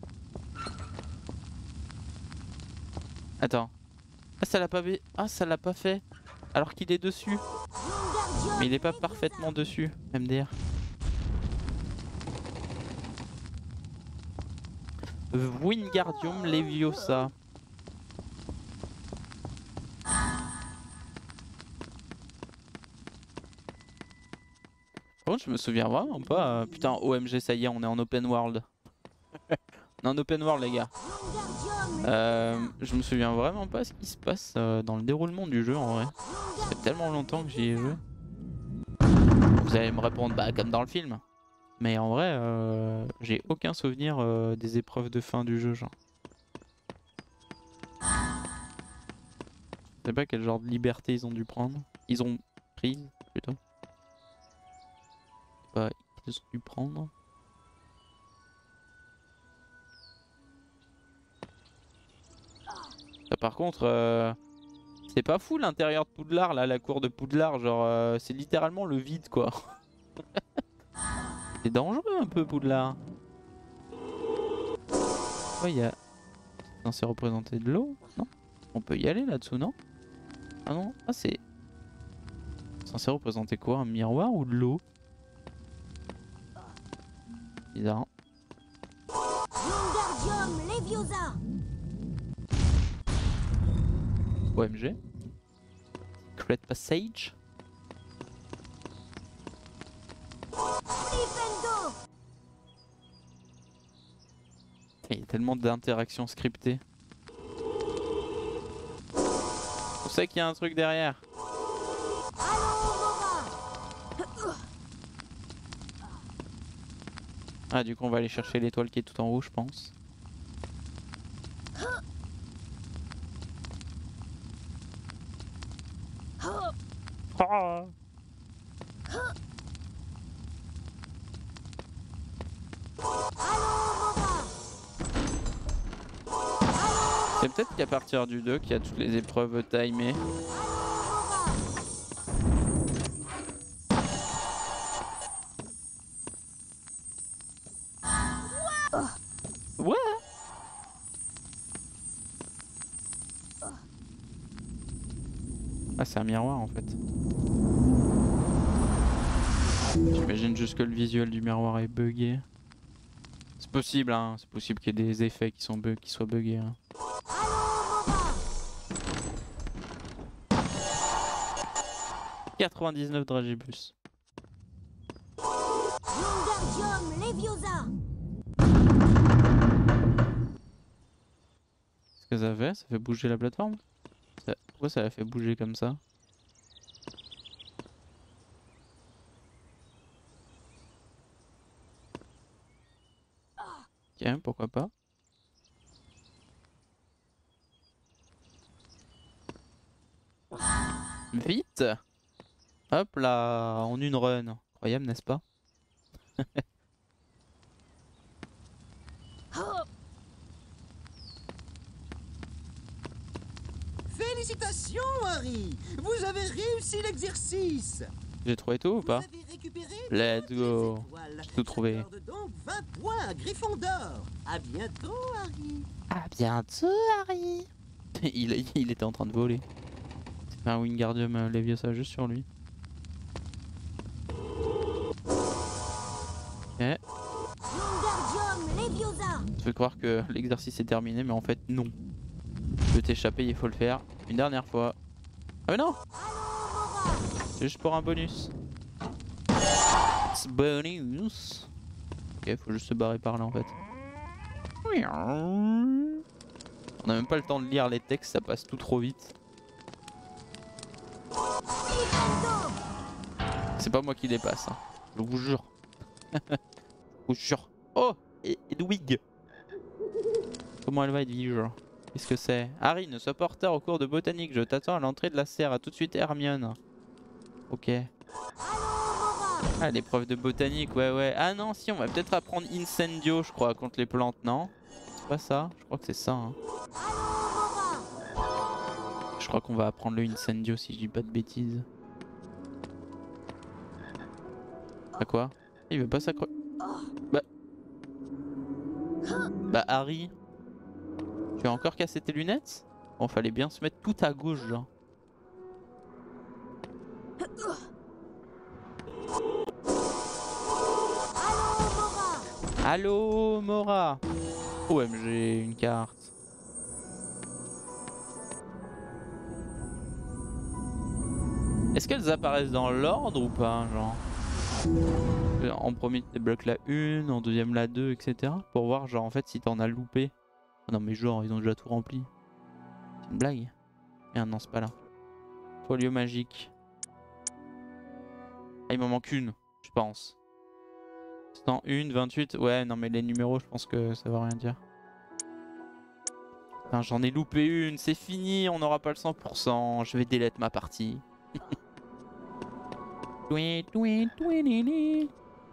Attends. Ah ça l'a pas... Ah ça l'a pas fait. Alors qu'il est dessus. Mais il est pas parfaitement dessus. MDR. Wingardium Leviosa. Par contre je me souviens vraiment pas. Putain OMG ça y est on est en open world. On est en open world les gars. Je me souviens vraiment pas ce qui se passe dans le déroulement du jeu en vrai. Ça fait tellement longtemps que j'y ai joué. Vous allez me répondre bah comme dans le film. Mais en vrai j'ai aucun souvenir des épreuves de fin du jeu genre. Je sais pas quel genre de liberté ils ont dû prendre. Ils ont pris plutôt. Pas ils ont dû prendre. Ça, par contre c'est pas fou l'intérieur de Poudlard là, la cour de Poudlard genre c'est littéralement le vide quoi. C'est dangereux un peu Poudlard. Ouais il y a... C'est censé représenter de l'eau, non? On peut y aller là-dessous non? Ah non, ah c'est... Censé représenter quoi? Un miroir ou de l'eau? Bizarre. OMG. Secret Passage. Il y a tellement d'interactions scriptées. On sait qu'il y a un truc derrière. Ah du coup on va aller chercher l'étoile qui est tout en haut je pense. C'est peut-être qu'à partir du 2 qu'il y a toutes les épreuves timées. Ouais. Ah c'est un miroir en fait. J'imagine juste que le visuel du miroir est buggé. C'est possible, hein. C'est possible qu'il y ait des effets qui soient buggés. Hein. 99 Dragibus. Wingardium Leviosa. Qu'est-ce que ça fait? Ça fait bouger la plateforme? Pourquoi ça la fait bouger comme ça? Ok, pourquoi pas. Vite! Hop là, en une run. Incroyable, n'est-ce pas? Félicitations, Harry! Vous avez réussi l'exercice! J'ai trouvé tout ou pas? Vous avez récupéré Let's go! étoiles. J'ai tout trouvé. Accorde donc 20 points à Gryffondor. À bientôt, Harry. À bientôt, Harry! il était en train de voler. C'est pas un Wingardium Leviosa juste sur lui. Ok. Wingardium Leviosa. Tu veux croire que l'exercice est terminé, mais en fait, non. Tu peux t'échapper, il faut le faire une dernière fois. Ah, mais non! C'est juste pour un bonus. It's bonus. Ok, faut juste se barrer par là en fait. On a même pas le temps de lire les textes, ça passe tout trop vite. C'est pas moi qui les passe, hein. Je vous jure. Je vous jure. Oh, Edwig. Comment elle va, Edwige? Qu'est-ce que c'est? Harry, ne sois pas en retard au cours de botanique. Je t'attends à l'entrée de la serre. À tout de suite, Hermione. Ok. Ah, l'épreuve de botanique, ouais. Ah non, si, on va peut-être apprendre Incendio, je crois, contre les plantes, non? C'est pas ça? Je crois que c'est ça, hein. Je crois qu'on va apprendre le Incendio, si je dis pas de bêtises. Ah quoi? Il veut pas s'accrocher. Bah Harry, tu as encore cassé tes lunettes? Bon, fallait bien se mettre tout à gauche, là. Allo Mora. OMG, une carte. Est-ce qu'elles apparaissent dans l'ordre ou pas, genre? En premier tu débloques la 1, en deuxième la 2, etc. Pour voir genre en fait si t'en as loupé. Oh non mais genre ils ont déjà tout rempli. C'est une blague? Merde non c'est pas là. Folio magique. Ah il m'en manque une, je pense. 101, 28, ouais non mais les numéros je pense que ça va rien dire. Putain j'en ai loupé une, c'est fini, on n'aura pas le 100%, je vais delete ma partie. Tweet, tweet, tweet,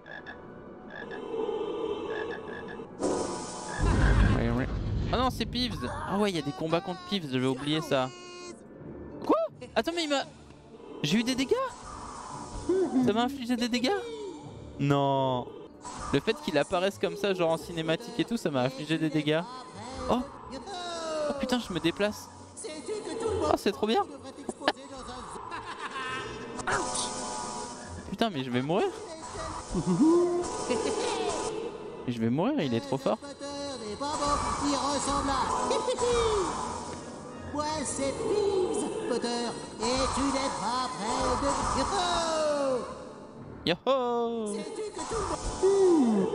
oh non c'est Peeves. Ah ouais il y a des combats contre Peeves, j'avais oublié ça. Quoi? Attends mais il m'a... J'ai eu des dégâts? Ça m'a infligé des dégâts? Non. Le fait qu'il apparaisse comme ça genre en cinématique et tout ça m'a infligé des dégâts. Oh. Oh putain je me déplace. Oh c'est trop bien. Putain mais je vais mourir. Je vais mourir, il est trop fort. Il ressemble à... Moi c'est Peeves, Potter, et tu n'es pas près de... Yoho! Sais-tu que tout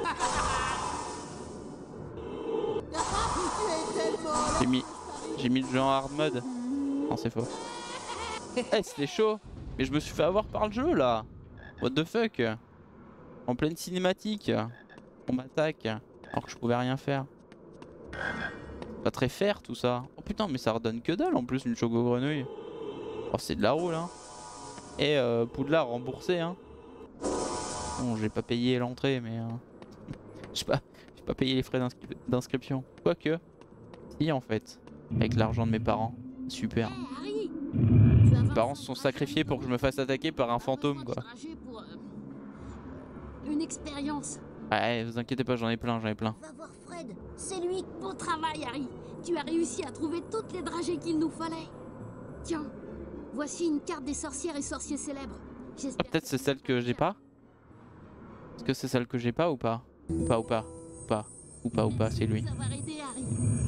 le monde... J'ai mis le jeu en hard mode. Non c'est faux. Eh c'était chaud. Mais je me suis fait avoir par le jeu là. What the fuck? En pleine cinématique. On m'attaque. Alors que je pouvais rien faire. Pas très fair tout ça. Oh putain mais ça redonne que dalle en plus une choco grenouille. Oh c'est de la roule hein. Et Poudlard remboursé hein. Bon j'ai pas payé l'entrée mais j'ai pas payé les frais d'inscription. Quoique si en fait. Avec l'argent de mes parents. Super. Mes parents se sont sacrifiés pour que je me fasse attaquer par un fantôme quoi. Une expérience. Ouais vous inquiétez pas j'en ai plein. Va voir Fred, c'est lui. Bon travail Harry. Tu as réussi à trouver toutes les dragées qu'il nous fallait. Tiens, voici une carte des sorcières et sorciers célèbres. Ah, peut-être c'est celle que j'ai pas. Est-ce que c'est celle que j'ai pas ou pas? Ou pas, c'est lui. Savoir aider Harry.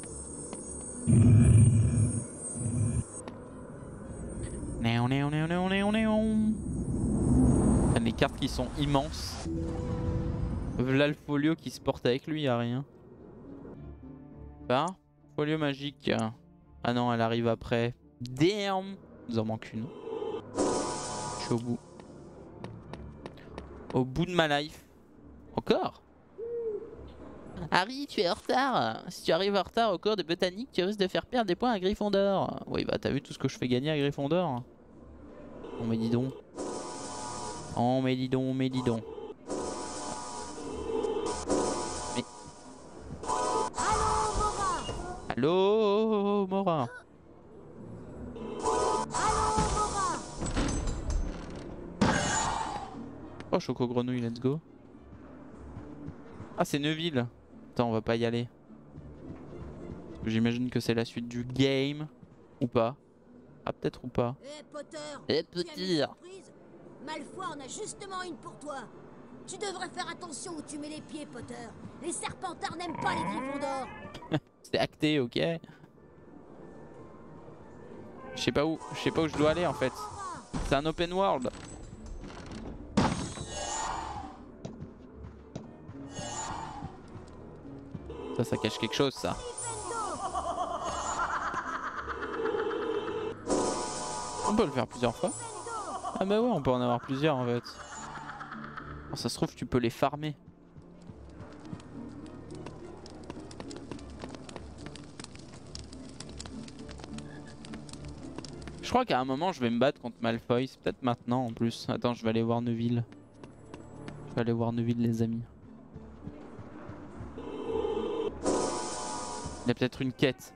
Les cartes qui sont immenses. Voilà le folio qui se porte avec lui, Harry. Hein. Bah, folio magique. Ah non, elle arrive après. Damn, nous en manque une. Je suis au bout. Au bout de ma life. Encore? Harry, tu es en retard. Si tu arrives en retard au cours de botanique, tu risques de faire perdre des points à Gryffondor. Oui, bah t'as vu tout ce que je fais gagner à Gryffondor. Oh mais dis donc. Oh mais dis donc, mais dis donc. Mais... Allô, Mora. Oh, Choco Grenouille, let's go. Ah, c'est Neuville. Attends, on va pas y aller. J'imagine que c'est la suite du game. Ou pas. Ah, peut-être ou pas. Hé, Potter. Eh, Tu as une Potter. surprise? Malfoy en a justement une pour toi. Tu devrais faire attention où tu mets les pieds, Potter. Les Serpentards n'aiment pas les Gryffondors. C'est acté, ok. Je sais pas où je dois aller en fait. C'est un open world. Ça cache quelque chose, ça. On peut le faire plusieurs fois. Ah bah ouais, on peut en avoir plusieurs en fait. Oh, ça se trouve, tu peux les farmer. Je crois qu'à un moment, je vais me battre contre Malfoy. C'est peut-être maintenant en plus. Attends, je vais aller voir Neuville. Je vais aller voir Neuville, les amis. Il y a peut-être une quête.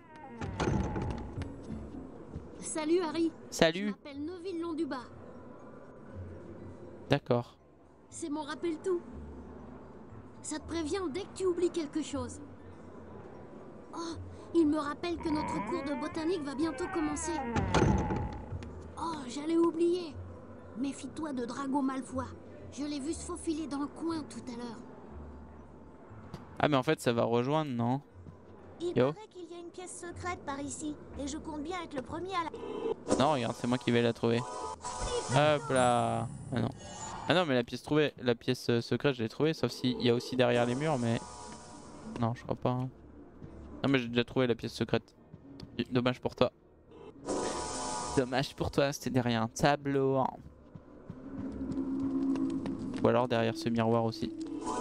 Salut Harry. Salut. Je m'appelle Neuville Londubat. D'accord. C'est mon rappel tout. Ça te prévient dès que tu oublies quelque chose. Oh, il me rappelle que notre cours de botanique va bientôt commencer. Oh, j'allais oublier. Méfie-toi de Drago Malfoy. Je l'ai vu se faufiler dans le coin tout à l'heure. Ah mais en fait ça va rejoindre, non? Il Yo. paraît qu'il y a une pièce secrète par ici, et je compte bien être le premier à la... Non, regarde, c'est moi qui vais la trouver. Hop là. Ah non. Ah non, mais la pièce trouvée, la pièce secrète, je l'ai trouvée, sauf s'il y a aussi derrière les murs, mais... Non, je crois pas. Hein. Non, mais j'ai déjà trouvé la pièce secrète. Dommage pour toi. Dommage pour toi, c'était derrière un tableau. Hein. Ou alors derrière ce miroir aussi.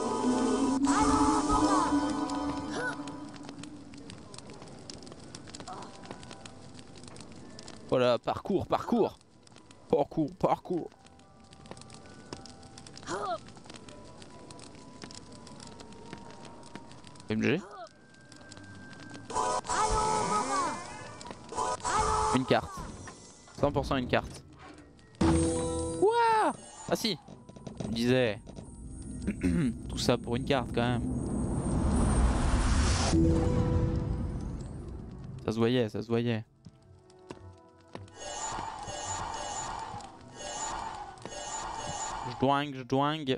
Voilà, parcours. MG. Une carte. 100% une carte. Quoi? Ah si. Je me disais. Tout ça pour une carte quand même. Ça se voyait, ça se voyait. Je doingue.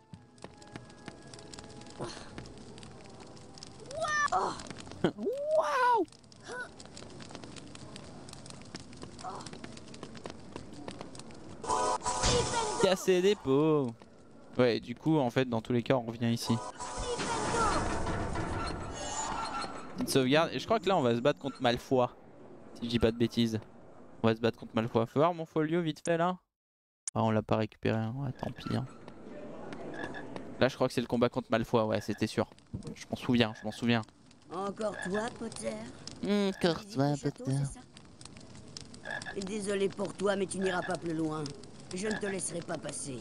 Waouh! Casser des pots. Ouais, du coup, en fait, dans tous les cas, on revient ici. Petite sauvegarde. Et je crois que là, on va se battre contre Malfoy. Si je dis pas de bêtises. On va se battre contre Malfoy. Faut voir mon folio vite fait là. Ah, on l'a pas récupéré. Hein. Ouais, tant pis. Hein. Là, je crois que c'est le combat contre Malfoy. Ouais, c'était sûr. Je m'en souviens. Encore toi, Potter? Encore toi, Potter. Désolé pour toi, mais tu n'iras pas plus loin. Je ne te laisserai pas passer.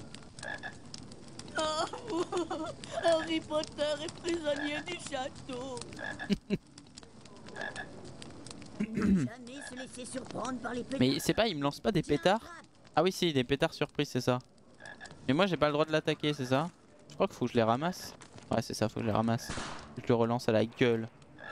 Oh, Harry Potter est prisonnier du château. Jamais se laisser surprendre par les pétards. Mais c'est pas, il me lance pas des pétards? Ah oui, si, des pétards surprises, c'est ça. Mais moi, j'ai pas le droit de l'attaquer, c'est ça? Je crois qu'il faut que je les ramasse. Ouais, c'est ça, faut que je les ramasse. Je le relance à la gueule.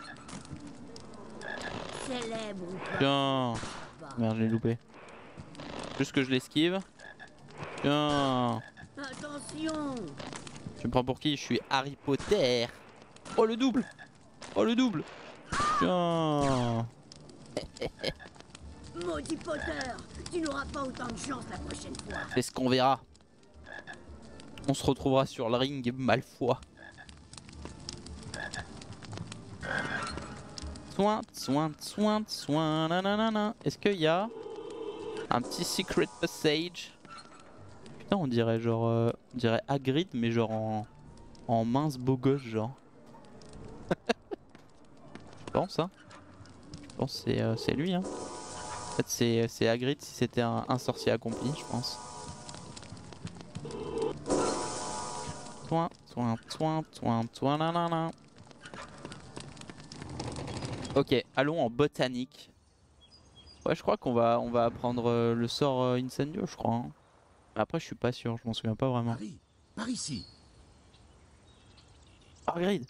Célèbre ou pas. Tiens. Merde, je l'ai loupé. Juste que je l'esquive. Tiens. Attention. Tu me prends pour qui? Je suis Harry Potter. Oh le double. Oh le double. Tiens. Maudit Potter, tu n'auras pas autant de chance la prochaine fois. C'est ce qu'on verra. On se retrouvera sur le ring Malfoy. Soin, nanana. Est-ce qu'il y a un petit secret passage? Putain, on dirait genre, on dirait Hagrid, mais genre en mince beau gosse, genre. Je pense, hein. Je pense que c'est lui, hein. En fait, c'est Hagrid si c'était un sorcier accompli, je pense. Soin, nanana. Ok, allons en botanique. Ouais, je crois qu'on va apprendre le sort Incendio, je crois. Hein. Après, je suis pas sûr, je m'en souviens pas vraiment. Harry, par ici. Hagrid.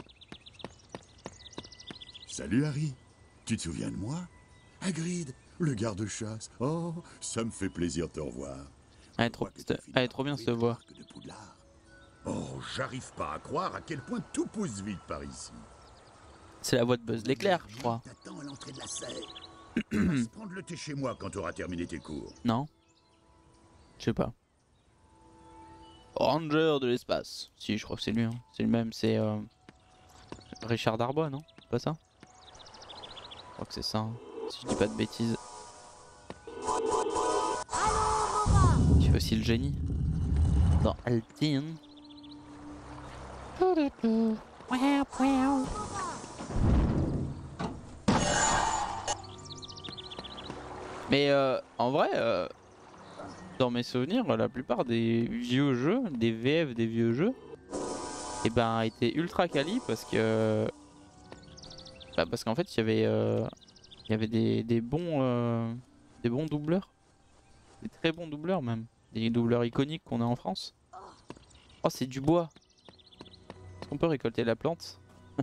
Salut Harry, tu te souviens de moi? Hagrid, le garde-chasse. Oh, ça me fait plaisir de te revoir. Elle est trop bien cette voix. Oh, j'arrive pas à croire à quel point tout pousse vite par ici. C'est la voix de Buzz l'éclair, je crois. T'attends à l'entrée de la serre. On va se prendre le thé chez moi quand tu auras terminé tes cours. Non. Je sais pas. Ranger de l'espace. Si, je crois que c'est lui. Hein. C'est le même, c'est Richard Darbois, non? C'est pas ça? Je crois que c'est ça, hein. Si je dis pas de bêtises. Tu fais aussi le génie dans Altin. Mais en vrai, dans mes souvenirs, la plupart des vieux jeux, des VF des vieux jeux, et ben étaient ultra quali parce que, parce qu'en fait il y avait des bons doubleurs, des très bons doubleurs même, des doubleurs iconiques qu'on a en France. Oh, c'est du bois. Est-ce qu'on peut récolter la plante?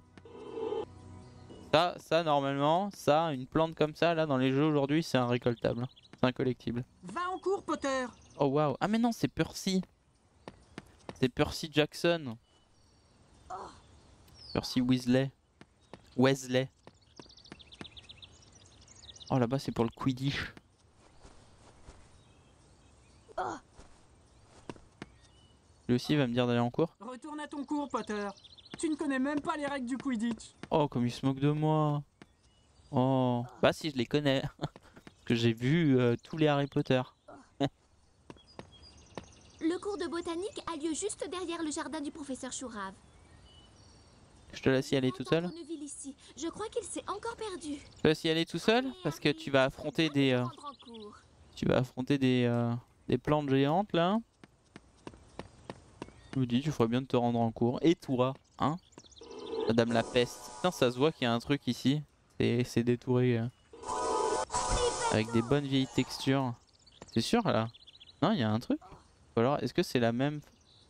Ça normalement, ça, une plante comme ça là dans les jeux aujourd'hui, c'est un récoltable, c'est un collectible. Va en cours, Potter. Oh waouh, ah mais non, c'est Percy. C'est Percy Jackson. Percy Weasley. Oh là-bas c'est pour le Quidditch. Lui aussi il va me dire d'aller en cours. Retourne à ton cours, Potter. Tu ne connais même pas les règles du Quidditch. Oh, comme il se moque de moi. Oh, bah si, je les connais. Parce que j'ai vu tous les Harry Potter. Le cours de botanique a lieu juste derrière le jardin du professeur Chourave. Je te laisse y aller tout seul. Je crois qu'il s'est encore perdu. Je te laisse y aller tout seul parce que tu vas affronter des des plantes géantes là. Je me dis, tu ferais bien de te rendre en cours. Et toi, hein, Madame la peste. Putain, ça se voit qu'il y a un truc ici. C'est détouré. Avec des bonnes vieilles textures. C'est sûr là? Non, il y a un truc. Ou alors, est-ce que c'est la même?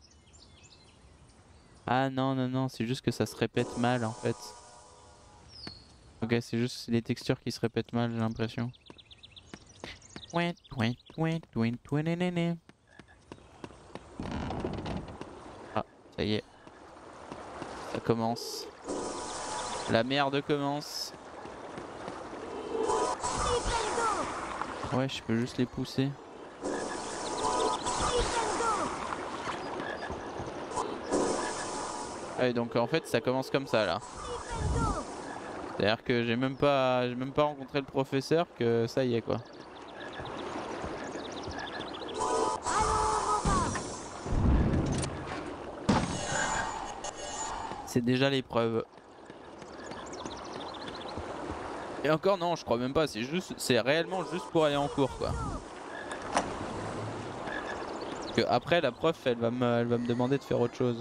Ah non, non, non, c'est juste que ça se répète mal en fait. Ok, c'est juste les textures qui se répètent mal, j'ai l'impression. Ah, ça y est. Ça commence. La merde commence. Ouais, je peux juste les pousser. Ouais, donc en fait ça commence comme ça là. C'est-à-dire que j'ai même pas rencontré le professeur que ça y est quoi. C'est déjà l'épreuve. Et encore non, je crois même pas, c'est réellement juste pour aller en cours quoi. Que après la prof elle va me demander de faire autre chose.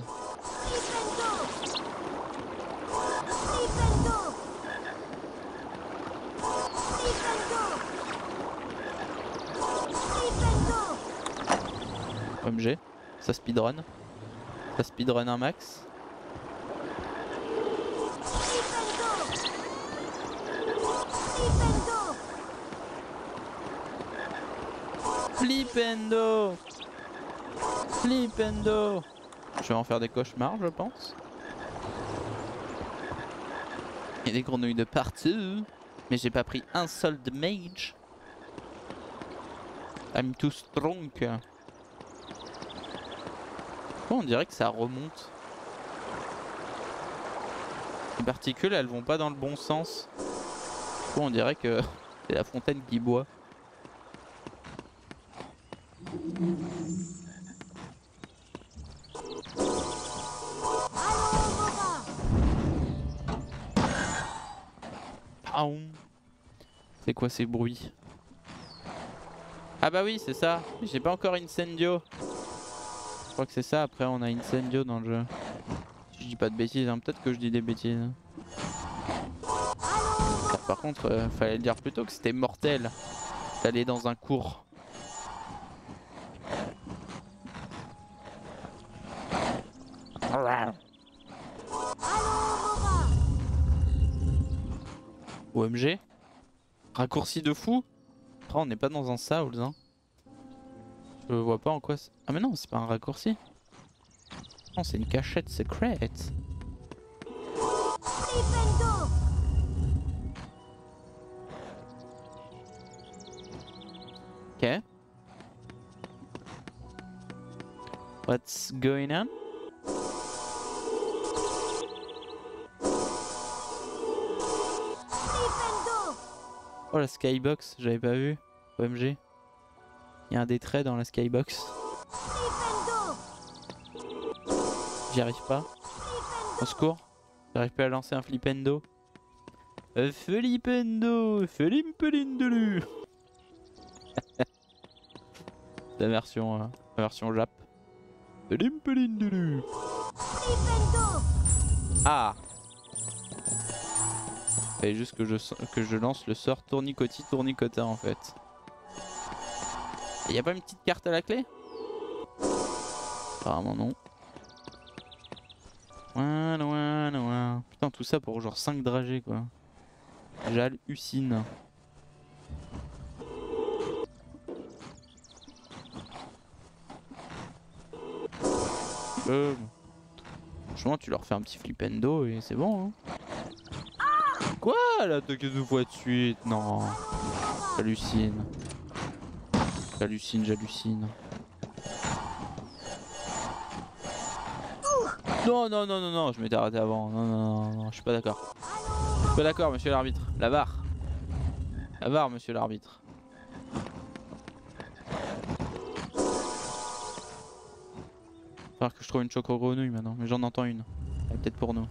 OMG, ça speedrun un max. Flipendo. Je vais en faire des cauchemars, je pense. Il y a des grenouilles de partout. Mais j'ai pas pris un seul de mage. I'm too strong. Oh, on dirait que ça remonte. Les particules, elles vont pas dans le bon sens. Oh, on dirait que c'est la fontaine qui boit. C'est quoi ces bruits? Ah bah oui, c'est ça. J'ai pas encore Incendio. Je crois que c'est ça. Après, on a Incendio dans le jeu. Si je dis pas de bêtises, hein. Peut-être que je dis des bêtises. Par contre, fallait le dire plus tôt que c'était mortel d'aller dans un cours. OMG. Raccourci de fou. Oh, on n'est pas dans un Souls, hein. Je vois pas en quoi... Ah mais non, c'est pas un raccourci. Non, c'est une cachette secrète. Ok. What's going on? Oh la skybox, j'avais pas vu. OMG. Il y a un des traits dans la skybox. J'y arrive pas. Au secours. J'arrive pas à lancer un flipendo. Flipendo, Felimpelindelu. La version Jap. Felimpelindelu. Ah. Fallait juste que je lance le sort tournicoti tournicota en fait. Y'a pas une petite carte à la clé? Apparemment non. Voilà. Putain, tout ça pour genre 5 dragées quoi. J'hallucine. Franchement, tu leur fais un petit flipendo et c'est bon. Hein. Quoi? Elle a attaqué 2 fois de suite? Non. J'hallucine. J'hallucine. Non, je m'étais arrêté avant. Non, je suis pas d'accord. Je suis pas d'accord, monsieur l'arbitre. La barre, monsieur l'arbitre. Il va falloir que je trouve une choco grenouille maintenant, mais j'en entends une. Peut-être pour nous.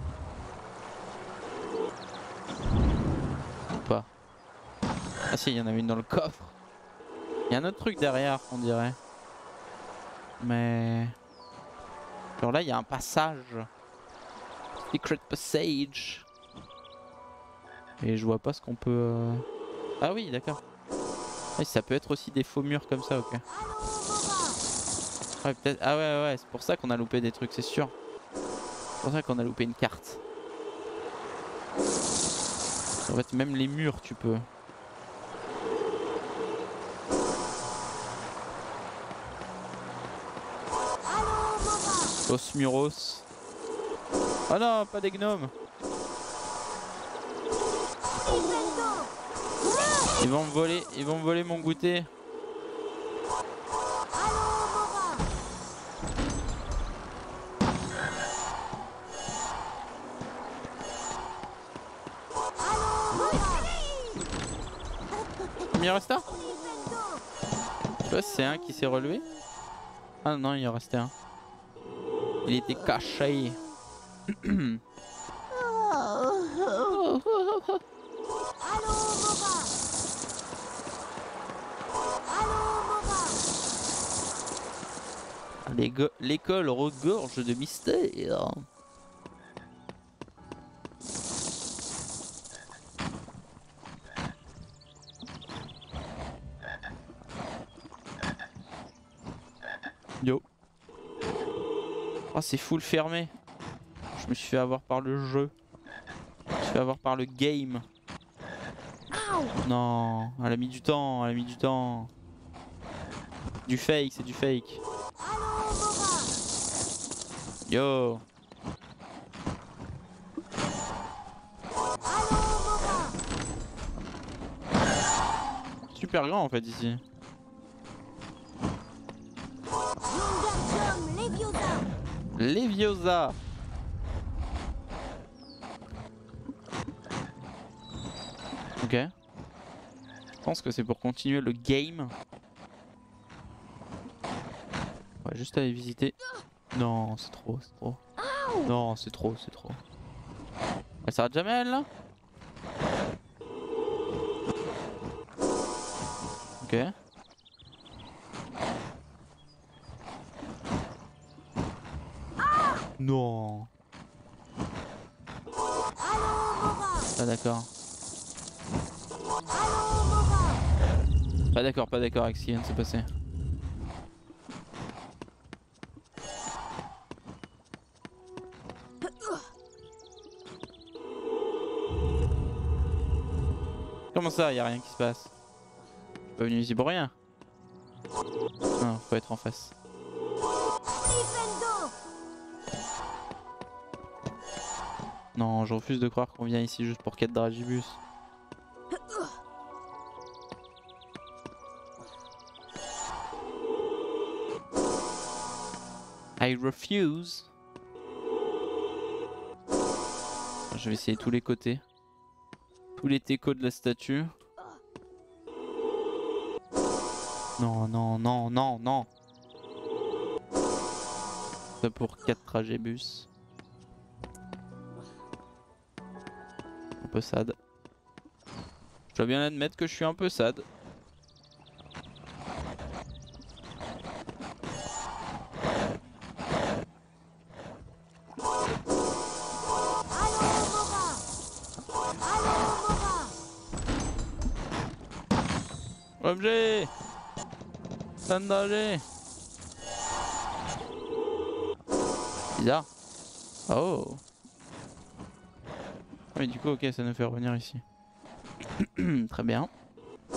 Ou pas. Ah si, il y en avait une dans le coffre. Il y a un autre truc derrière, on dirait. Mais... genre là, il y a un passage. Secret passage. Et je vois pas ce qu'on peut... Ah oui, d'accord. Oui, ça peut être aussi des faux murs comme ça, ok. Ouais, peut-être... Ah ouais, c'est pour ça qu'on a loupé des trucs, c'est sûr. C'est pour ça qu'on a loupé une carte. En fait, même les murs, tu peux... Osmuros. Oh non, pas des gnomes. Ils vont me voler mon goûter. Combien il reste un? Je sais pas si c'est un qui s'est relevé. Ah non, il en restait un. Il était caché. L'école regorge de mystères. Yo. Oh, c'est full fermé. Je me suis fait avoir par le jeu. Je me suis fait avoir par le game. Non, elle a mis du temps, Du fake, c'est du fake. Yo. Super grand en fait ici. Leviosa. Ok. Je pense que c'est pour continuer le game. On va juste aller visiter. Non, c'est trop, c'est trop. Non, c'est trop, c'est trop. Elle s'arrête jamais elle là? Ok. Non. Pas d'accord. Pas d'accord avec ce qui vient de se passer. Comment ça, y a rien qui se passe? Je suis pas venu ici pour rien. Non, faut être en face. Non, je refuse de croire qu'on vient ici juste pour quête Dragibus. I refuse. Je vais essayer tous les côtés. Tous les techos de la statue. Non, non, non, non, non. Ça pour 4 trajets bus. Un peu sad. Je dois bien admettre que je suis un peu sad. Objet! Danger! Bizarre. Oh! Ah, mais du coup, ok, ça nous fait revenir ici. Très bien. Ah,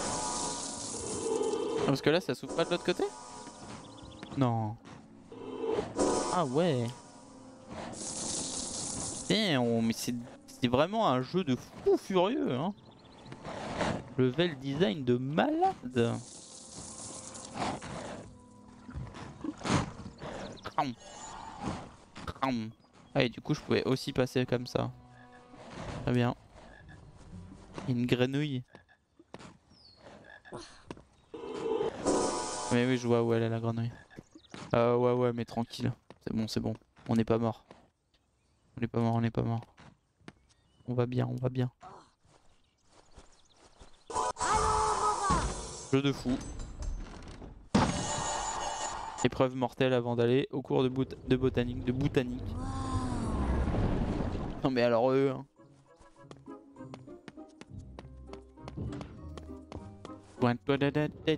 parce que là, ça s'ouvre pas de l'autre côté? Non. Ah ouais. Mais c'est vraiment un jeu de fou furieux, hein. Level design de malade. Ah, et du coup je pouvais aussi passer comme ça. Très bien. Une grenouille. Mais oui, je vois où elle est la grenouille. Ouais, mais tranquille. C'est bon, c'est bon. On n'est pas mort. On n'est pas mort, on n'est pas mort. On va bien, on va bien. Jeu de fou. Épreuve mortelle avant d'aller au cours de botanique. Non mais alors eux... Hein. Tu as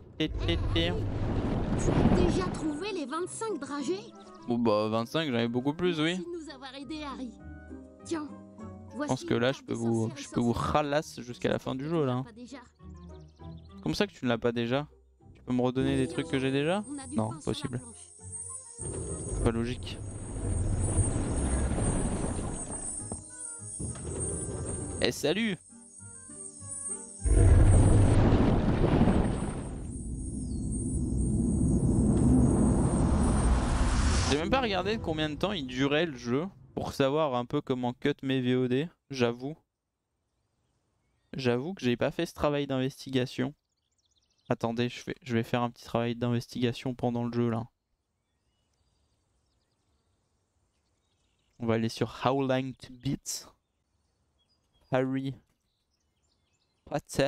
déjà trouvé les 25 dragées? Bon bah 25 j'en ai beaucoup plus, oui. Merci de nous avoir aidé, Harry. Tiens, je pense que là je peux vous ralasse jusqu'à la fin du jeu là. Hein. Comme ça que tu ne l'as pas déjà? Tu peux me redonner des trucs que j'ai déjà? Non, possible. Pas logique. Eh salut! J'ai même pas regardé combien de temps il durait le jeu pour savoir un peu comment cut mes VOD, j'avoue. J'avoue que j'ai pas fait ce travail d'investigation. Attendez, je vais faire un petit travail d'investigation pendant le jeu là. On va aller sur How Long to Beat. Harry Potter.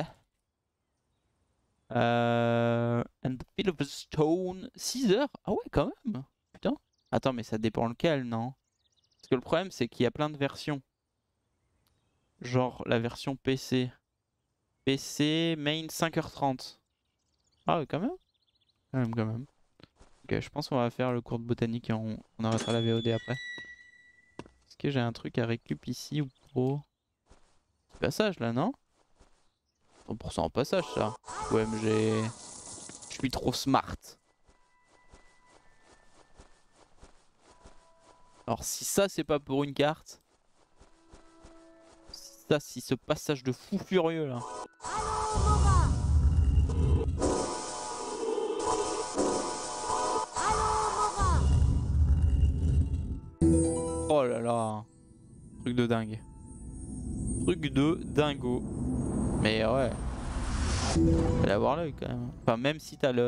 And the Philosopher's Stone. 6 heures? Ah ouais, quand même. Putain. Attends, mais ça dépend lequel, non? Parce que le problème, c'est qu'il y a plein de versions. Genre la version PC. PC main 5h30. Ah ouais, quand même. Quand même. Ok, je pense qu'on va faire le cours de botanique et on arrêtera la VOD après. Est-ce que j'ai un truc à récup ici ou pro? Petit passage là, non? 100% en passage ça. OMG. Je suis trop smart. Alors si ça c'est pas pour une carte, si ce passage de fou furieux là. Oh là là, truc de dingue. Truc de dingo. Mais ouais, fallait avoir l'œil quand même. Enfin même si t'as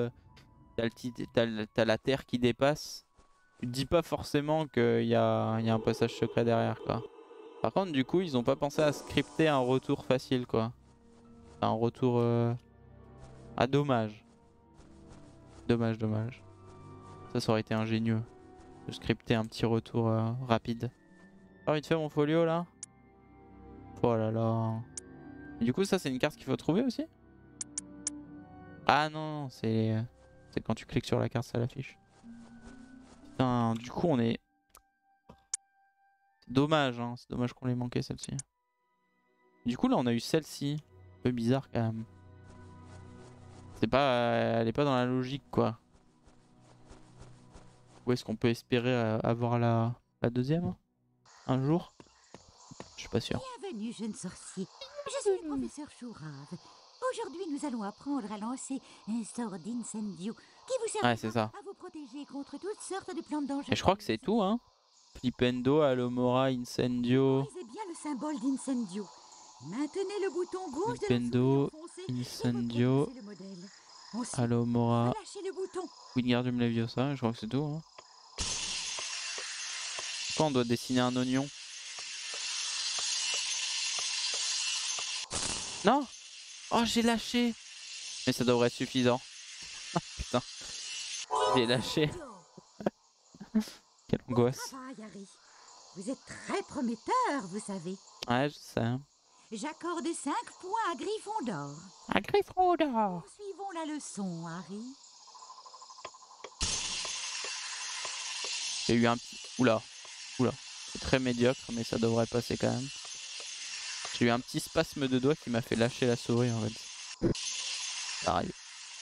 la terre qui dépasse, tu te dis pas forcément qu'il y a un passage secret derrière quoi. Par contre du coup ils ont pas pensé à scripter un retour facile quoi. Un retour à dommage. Dommage. Ça aurait été ingénieux de scripter un petit retour rapide. T'as envie de faire mon folio là? Oh là là. Et du coup ça c'est une carte qu'il faut trouver aussi? Ah non, c'est quand tu cliques sur la carte ça l'affiche. Putain, du coup on est... C'est dommage hein, c'est dommage qu'on l'ait manqué celle-ci. Du coup là on a eu celle-ci. Un peu bizarre quand même. C'est pas... Elle est pas dans la logique quoi. Où est-ce qu'on peut espérer avoir la deuxième un jour? Je suis pas sûr. Bienvenue, jeune sorcier. Je suis le professeur Chourave. Aujourd'hui, nous allons apprendre à lancer un sort d'incendio qui vous servira à vous protéger contre toutes sortes de plantes dangereuses. Et je crois que c'est tout, hein. Flipendo, Alomora, Incendio. Utilisez bien le symbole d'incendio. Maintenez le bouton gauche Flipendo, Incendio, Alomora, Wingardium Leviosa. Je crois que c'est tout, hein. Pourquoi on doit dessiner un oignon? Non! Oh, j'ai lâché! Mais ça devrait être suffisant. Ah putain. J'ai lâché. Quelle angoisse. Vous êtes très prometteur, vous savez. Ouais, je sais. J'accorde 5 points à Gryffondor. À Gryffondor! Suivons la leçon, Harry. J'ai eu un petit... Oula. C'est très médiocre, mais ça devrait passer quand même. J'ai eu un petit spasme de doigt qui m'a fait lâcher la souris en fait. Ça arrive.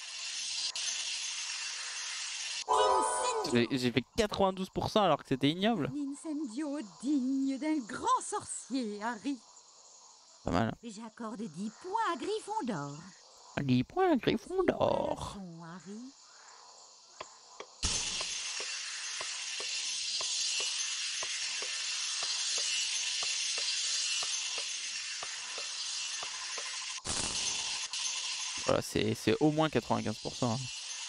J'ai fait 92% alors que c'était ignoble. Incendio digne d'un grand sorcier, Harry. Pas mal. J'accorde 10 points à Gryffondor. 10 points à Gryffondor. Harry. Voilà, c'est au moins 95%. Hein.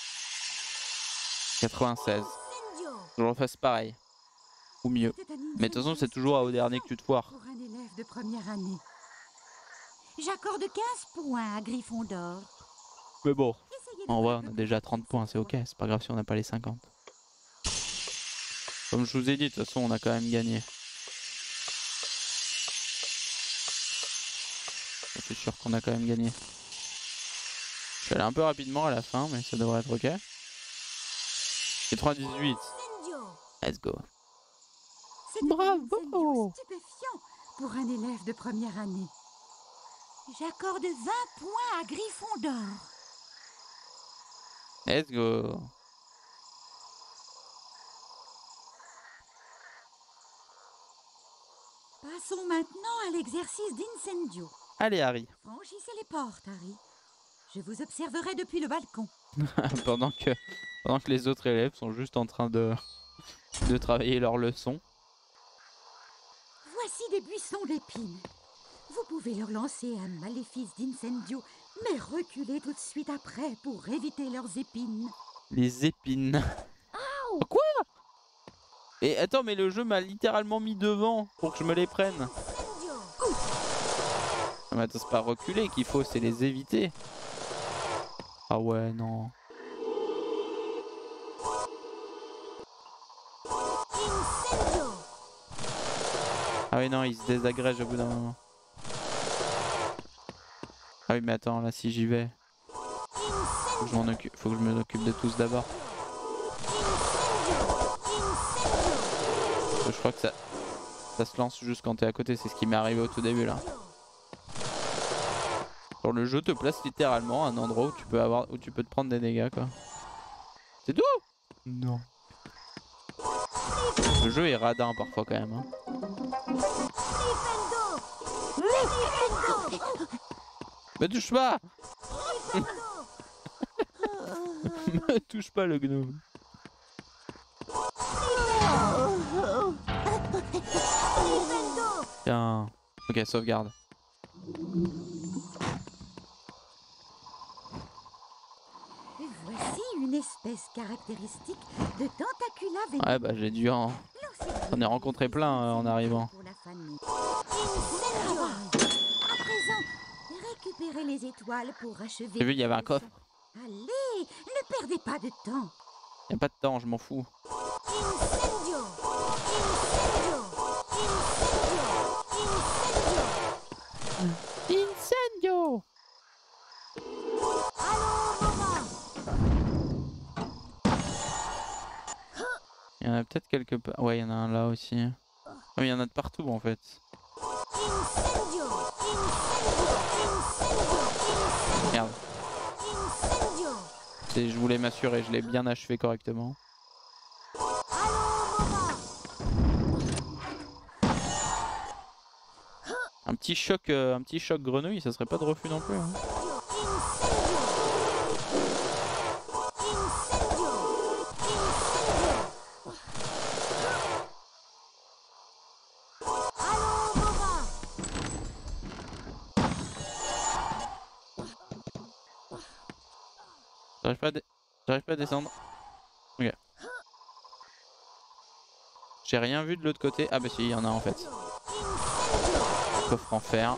96. Je refasse pareil. Ou mieux. Mais de toute façon, c'est toujours au dernier que tu te foires. Pour un élève de première année. J'accorde 15 points à Gryffondor. Mais bon, en vrai, on a déjà 30 points, c'est ok. C'est pas grave si on n'a pas les 50. Comme je vous ai dit, de toute façon, on a quand même gagné. C'est sûr qu'on a quand même gagné. Je suis allé un peu rapidement à la fin, mais ça devrait être ok. 98. Let's go. Bravo! Stupéfiant pour un élève de première année. J'accorde 20 points à Gryffondor. Let's go. Passons maintenant à l'exercice d'incendio. Allez, Harry. Franchissez les portes, Harry. Je vous observerai depuis le balcon. pendant que les autres élèves sont juste en train de travailler leur leçon. Voici des buissons d'épines. Vous pouvez leur lancer un maléfice d'incendio, mais reculez tout de suite après pour éviter leurs épines. Les épines. Oh, quoi? Et attends, mais le jeu m'a littéralement mis devant pour que je me les prenne. Non mais attends, c'est pas reculer qu'il faut, c'est les éviter. Ah ouais, non. Ah oui, non, ils se désagrègent au bout d'un moment. Ah oui, mais attends, là, si j'y vais, faut que je m'en occupe de tous d'abord. Je crois que ça se lance juste quand t'es à côté, c'est ce qui m'est arrivé au tout début là. Genre le jeu te place littéralement à un endroit où tu peux te prendre des dégâts quoi. C'est tout? Non. Le jeu est radin parfois quand même. Hein. Me touche pas. Me touche pas le gnome. Tiens. Ok, sauvegarde. Voici une espèce caractéristique de Tentacula venenosa. Ouais, bah j'ai dû en... J'en ai rencontré plein en arrivant. À présent, récupérez les étoiles pour achever. J'ai vu, il y avait un coffre. Allez, ne perdez pas de temps. Y a pas de temps, je m'en fous. Incendio. Incendio. Il y en a peut-être quelque part. Ouais, il y en a un là aussi. Ah, mais il y en a de partout en fait. Merde. Je voulais m'assurer, je l'ai bien achevé correctement. Un petit choc grenouille, ça serait pas de refus non plus. Hein. J'arrive pas à descendre. Ok. J'ai rien vu de l'autre côté. Ah bah si, il y en a en fait. Coffre en fer.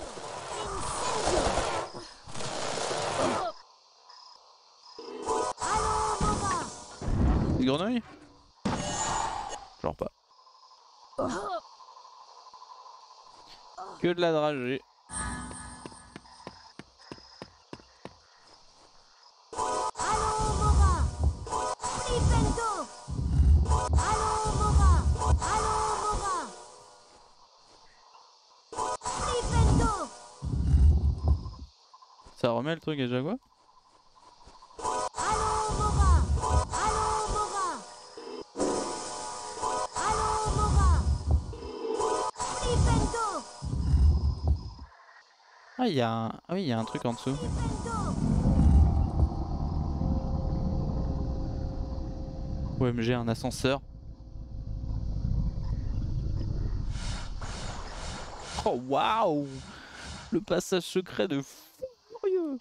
Une grenouille? Genre pas. Que de la dragée. Ça remet le truc déjà quoi? Ah il y a un... Ah oui, il y a un truc en dessous. OMG, un ascenseur. Oh waouh! Le passage secret de furieux.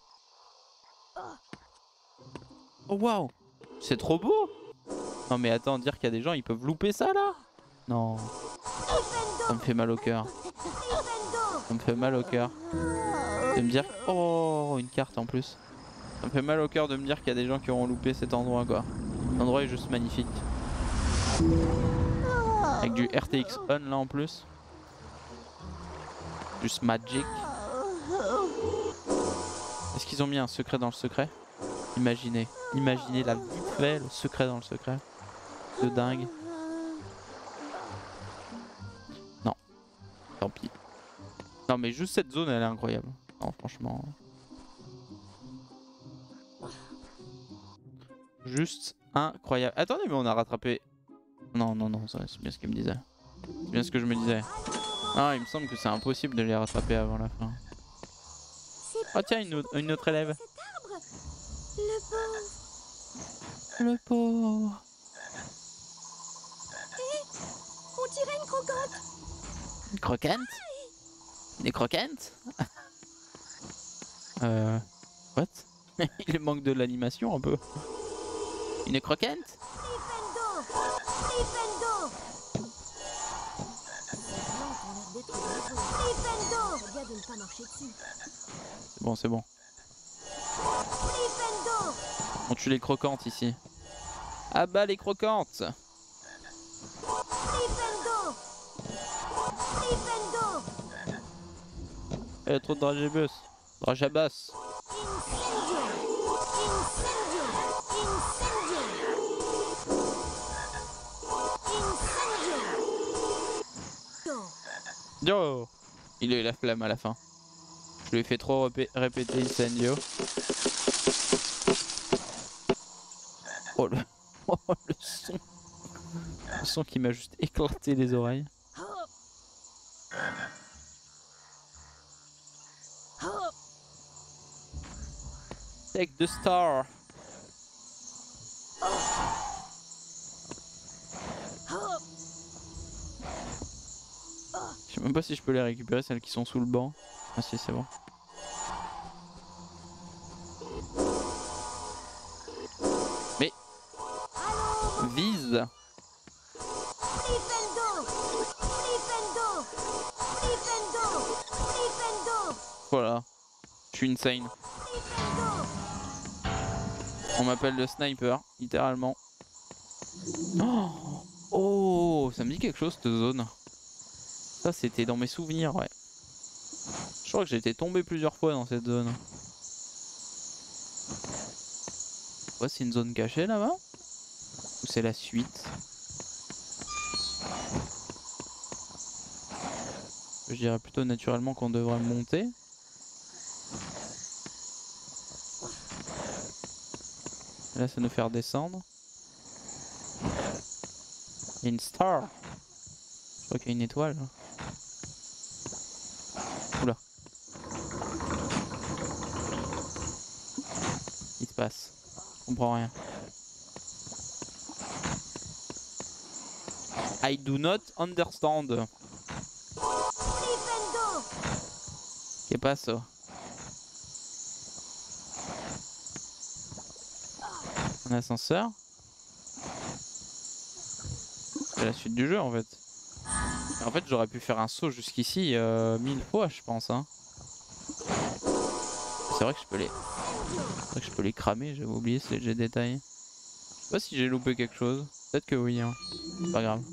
Oh waouh! C'est trop beau! Non mais attends, dire qu'il y a des gens, ils peuvent louper ça là? Non. Ça me fait mal au cœur. Ça me fait mal au cœur. De me dire... Oh, une carte en plus. Ça me fait mal au cœur de me dire qu'il y a des gens qui auront loupé cet endroit quoi. L'endroit est juste magnifique. Avec du RTX on là en plus. Juste magic. Est-ce qu'ils ont mis un secret dans le secret? Imaginez la vite fait, le secret dans le secret. De dingue. Non. Tant pis. Non mais juste cette zone elle est incroyable. Non franchement. Juste incroyable. Attendez mais on a rattrapé... Non c'est bien ce qu'il me disait. C'est bien ce que je me disais. Ah il me semble que c'est impossible de les rattraper avant la fin. Oh tiens une autre élève. Le pauvre. Le pauvre. On dirait une croquante. Une croquante? Des croquantes? What? Il manque de l'animation un peu. Une croquante? C'est bon, c'est bon. On tue les croquantes ici. Ah bah les croquantes! Il y a trop de dragébus. Dragabas. Yo! Il a eu la flamme à la fin. Je lui ai fait trop répéter Incendio. Oh le son. Le son qui m'a juste éclaté les oreilles. Take the star. Je sais même pas si je peux les récupérer, celles qui sont sous le banc. Ah si, c'est bon. Mais vise. Voilà, je suis insane. On m'appelle le sniper, littéralement. Oh, ça me dit quelque chose cette zone. Ça c'était dans mes souvenirs, ouais. Je crois que j'ai été tombé plusieurs fois dans cette zone. Ouais, c'est une zone cachée là-bas? Ou c'est la suite? Je dirais plutôt naturellement qu'on devrait monter. Et là ça nous fait redescendre. Il y a une star. Je crois qu'il y a une étoile. Oula. Il se passe. Je comprends rien. I do not understand. Qu'est-ce pas ça? Un ascenseur. C'est la suite du jeu en fait. En fait j'aurais pu faire un saut jusqu'ici 1000 fois je pense hein. C'est vrai que je peux les cramer, j'avais oublié ces jets détaillés. Je sais pas si j'ai loupé quelque chose. Peut-être que oui hein. C'est pas grave.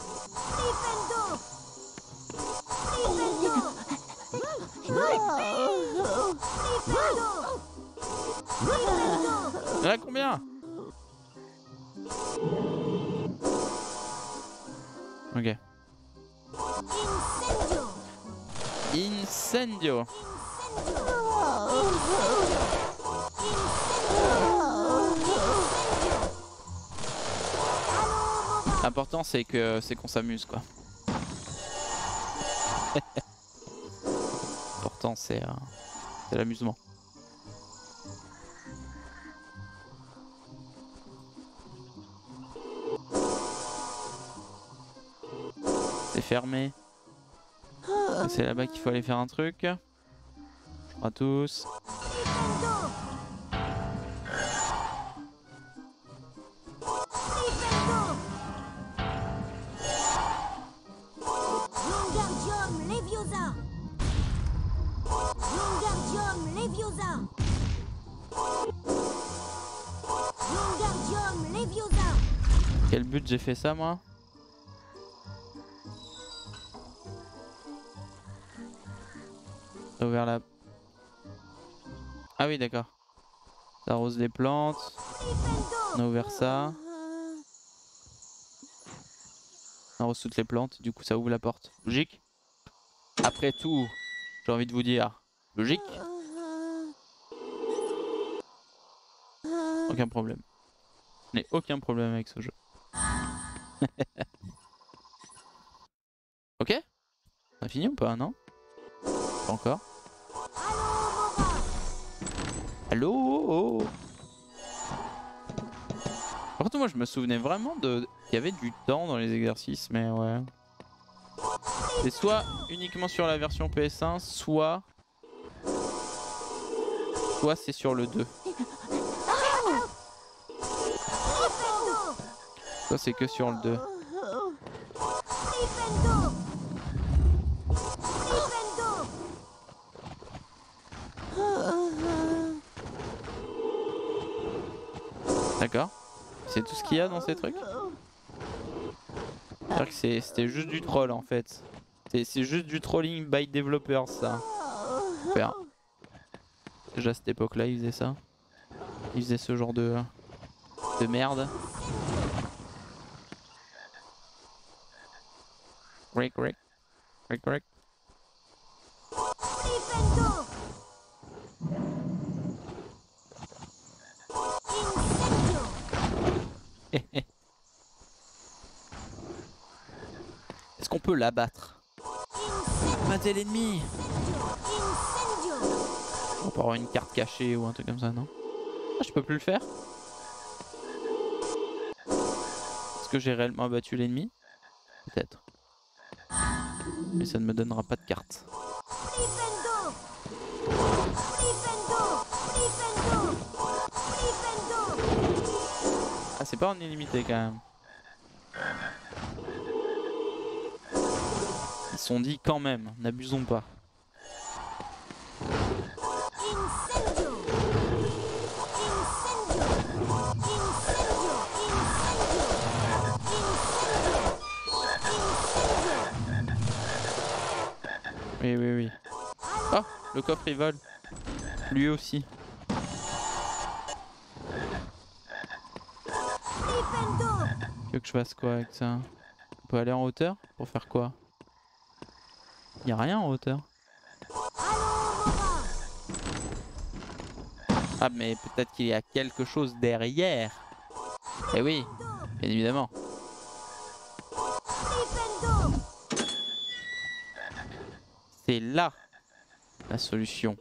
Il y en a combien? Ok. Incendio. L'important c'est qu'on s'amuse quoi. L'important c'est l'amusement. C'est fermé. C'est là-bas qu'il faut aller faire un truc. À tous. Wingardium Leviosa. Wingardium Leviosa. Wingardium Leviosa. Quel but j'ai fait ça moi? T'as ouvert la... Ah oui d'accord. Ça arrose les plantes. On a ouvert ça. On arrose toutes les plantes, du coup ça ouvre la porte. Logique. Après tout, j'ai envie de vous dire, logique. Aucun problème. Je n'ai aucun problème avec ce jeu. Ok? On a fini ou pas, non? Pas encore. Allô? Par contre moi je me souvenais vraiment qu'il y avait du temps dans les exercices, mais ouais. C'est soit uniquement sur la version PS1, soit c'est sur le 2. Soit c'est que sur le 2. D'accord. C'est tout ce qu'il y a dans ces trucs. C'est-à-dire que c'était juste du troll en fait. C'est juste du trolling by developers ça. Super. Déjà à cette époque là ils faisaient ça. Ils faisaient ce genre de merde. Rick. peut l'abattre. Matez l'ennemi. On peut avoir une carte cachée ou un truc comme ça, non? Ah, je peux plus le faire? Est-ce que j'ai réellement abattu l'ennemi? Peut-être. Mais ça ne me donnera pas de carte. Ah, c'est pas en illimité quand même. Ils sont dit quand même, n'abusons pas. Oui, oui, oui. Oh, le coffre il vole. Lui aussi. Tu veux que je fasse quoi avec ça? On peut aller en hauteur? Pour faire quoi? Y'a rien en hauteur. Ah mais peut-être qu'il y a quelque chose derrière. Eh oui, bien évidemment. C'est là la solution.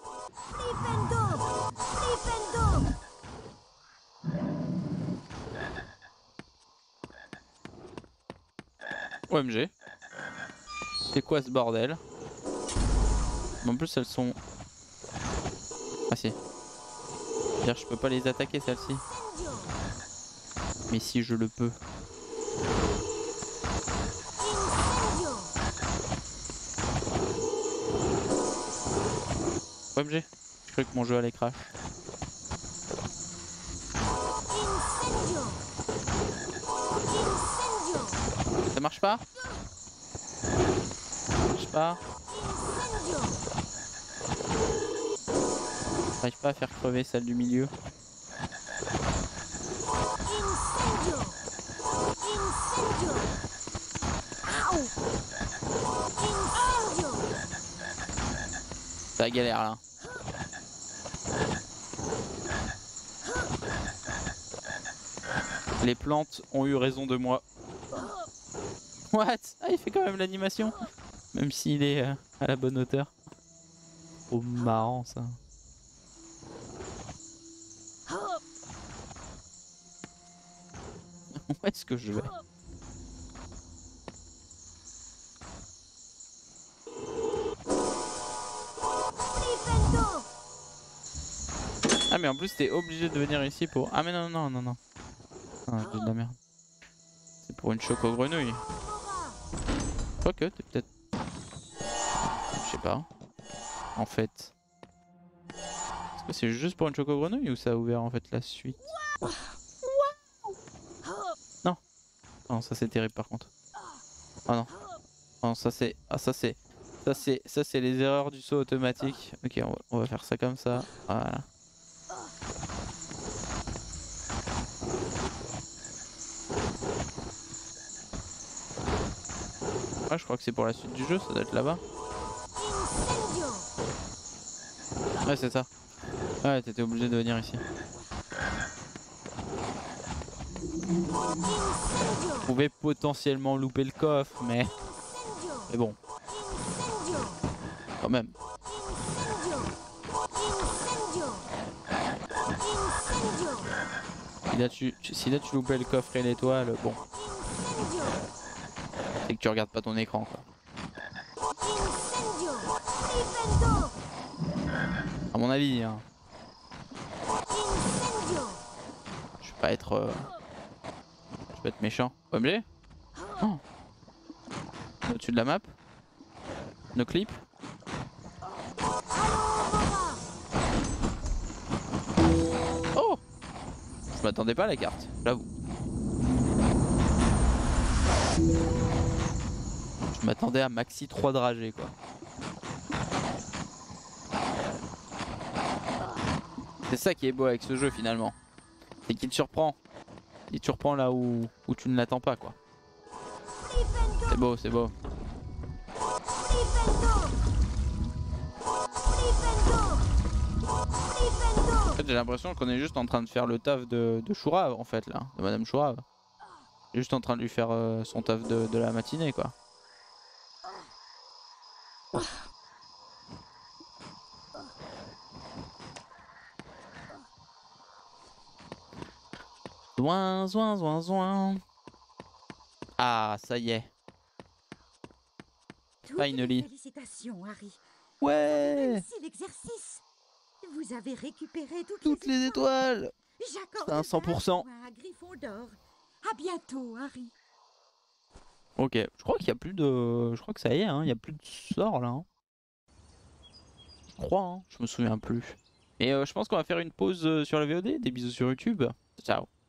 OMG. C'est quoi ce bordel? En plus elles sont... Ah si. C'est-à-dire je peux pas les attaquer celles-ci. Mais si je le peux. OMG. Je croyais que mon jeu allait crash. Ça marche pas? Ça marche pas? J'arrive pas à faire crever celle du milieu. C'est la galère là. Les plantes ont eu raison de moi. What? Ah, il fait quand même l'animation. Même s'il est à la bonne hauteur. Oh, marrant ça. Où est-ce que je vais? Ah mais en plus t'es obligé de venir ici pour... Ah mais non non non non. Ah j'ai de la merde. C'est pour une choco-grenouille. Quoique t'es peut-être... Je sais pas. En fait. Est-ce que c'est juste pour une choco-grenouille ou ça a ouvert en fait la suite? Non. Non ça c'est terrible par contre. Oh non. Non ça c'est... Ah ça c'est... Ça c'est les erreurs du saut automatique. Ok on va faire ça comme ça. Voilà. Ah, je crois que c'est pour la suite du jeu, ça doit être là-bas. Ouais, c'est ça. Ouais, t'étais obligé de venir ici. Vous pouvez potentiellement louper le coffre, mais bon. Quand même. Si là tu loupais le coffre et l'étoile, bon. C'est que tu regardes pas ton écran quoi. À mon avis hein. Je vais pas être je vais être méchant. OMG. Oh. Au-dessus de la map. No clip. Oh. Je m'attendais pas à la carte, j'avoue. Je m'attendais à maxi 3 dragées quoi. C'est ça qui est beau avec ce jeu finalement. C'est qu'il te surprend. Il te surprend là où tu ne l'attends pas quoi. C'est beau, c'est beau. En fait j'ai l'impression qu'on est juste en train de faire le taf de Chourave en fait là. De Madame Chourave. Juste en train de lui faire son taf de la matinée quoi. Zoin, zoin, zoin, zoin. Ah, ça y est. Finally. Félicitations, Harry. Ouais. Réussi l'exercice. Vous avez récupéré toutes les étoiles. J'accorde un 100%. à Gryffondor. À bientôt, Harry. Ok, je crois qu'il y a plus de... Je crois que ça y est, hein. Il y a plus de sorts là. Hein. Je crois, hein. Je me souviens plus. Et je pense qu'on va faire une pause sur la VOD. Des bisous sur YouTube. Ciao.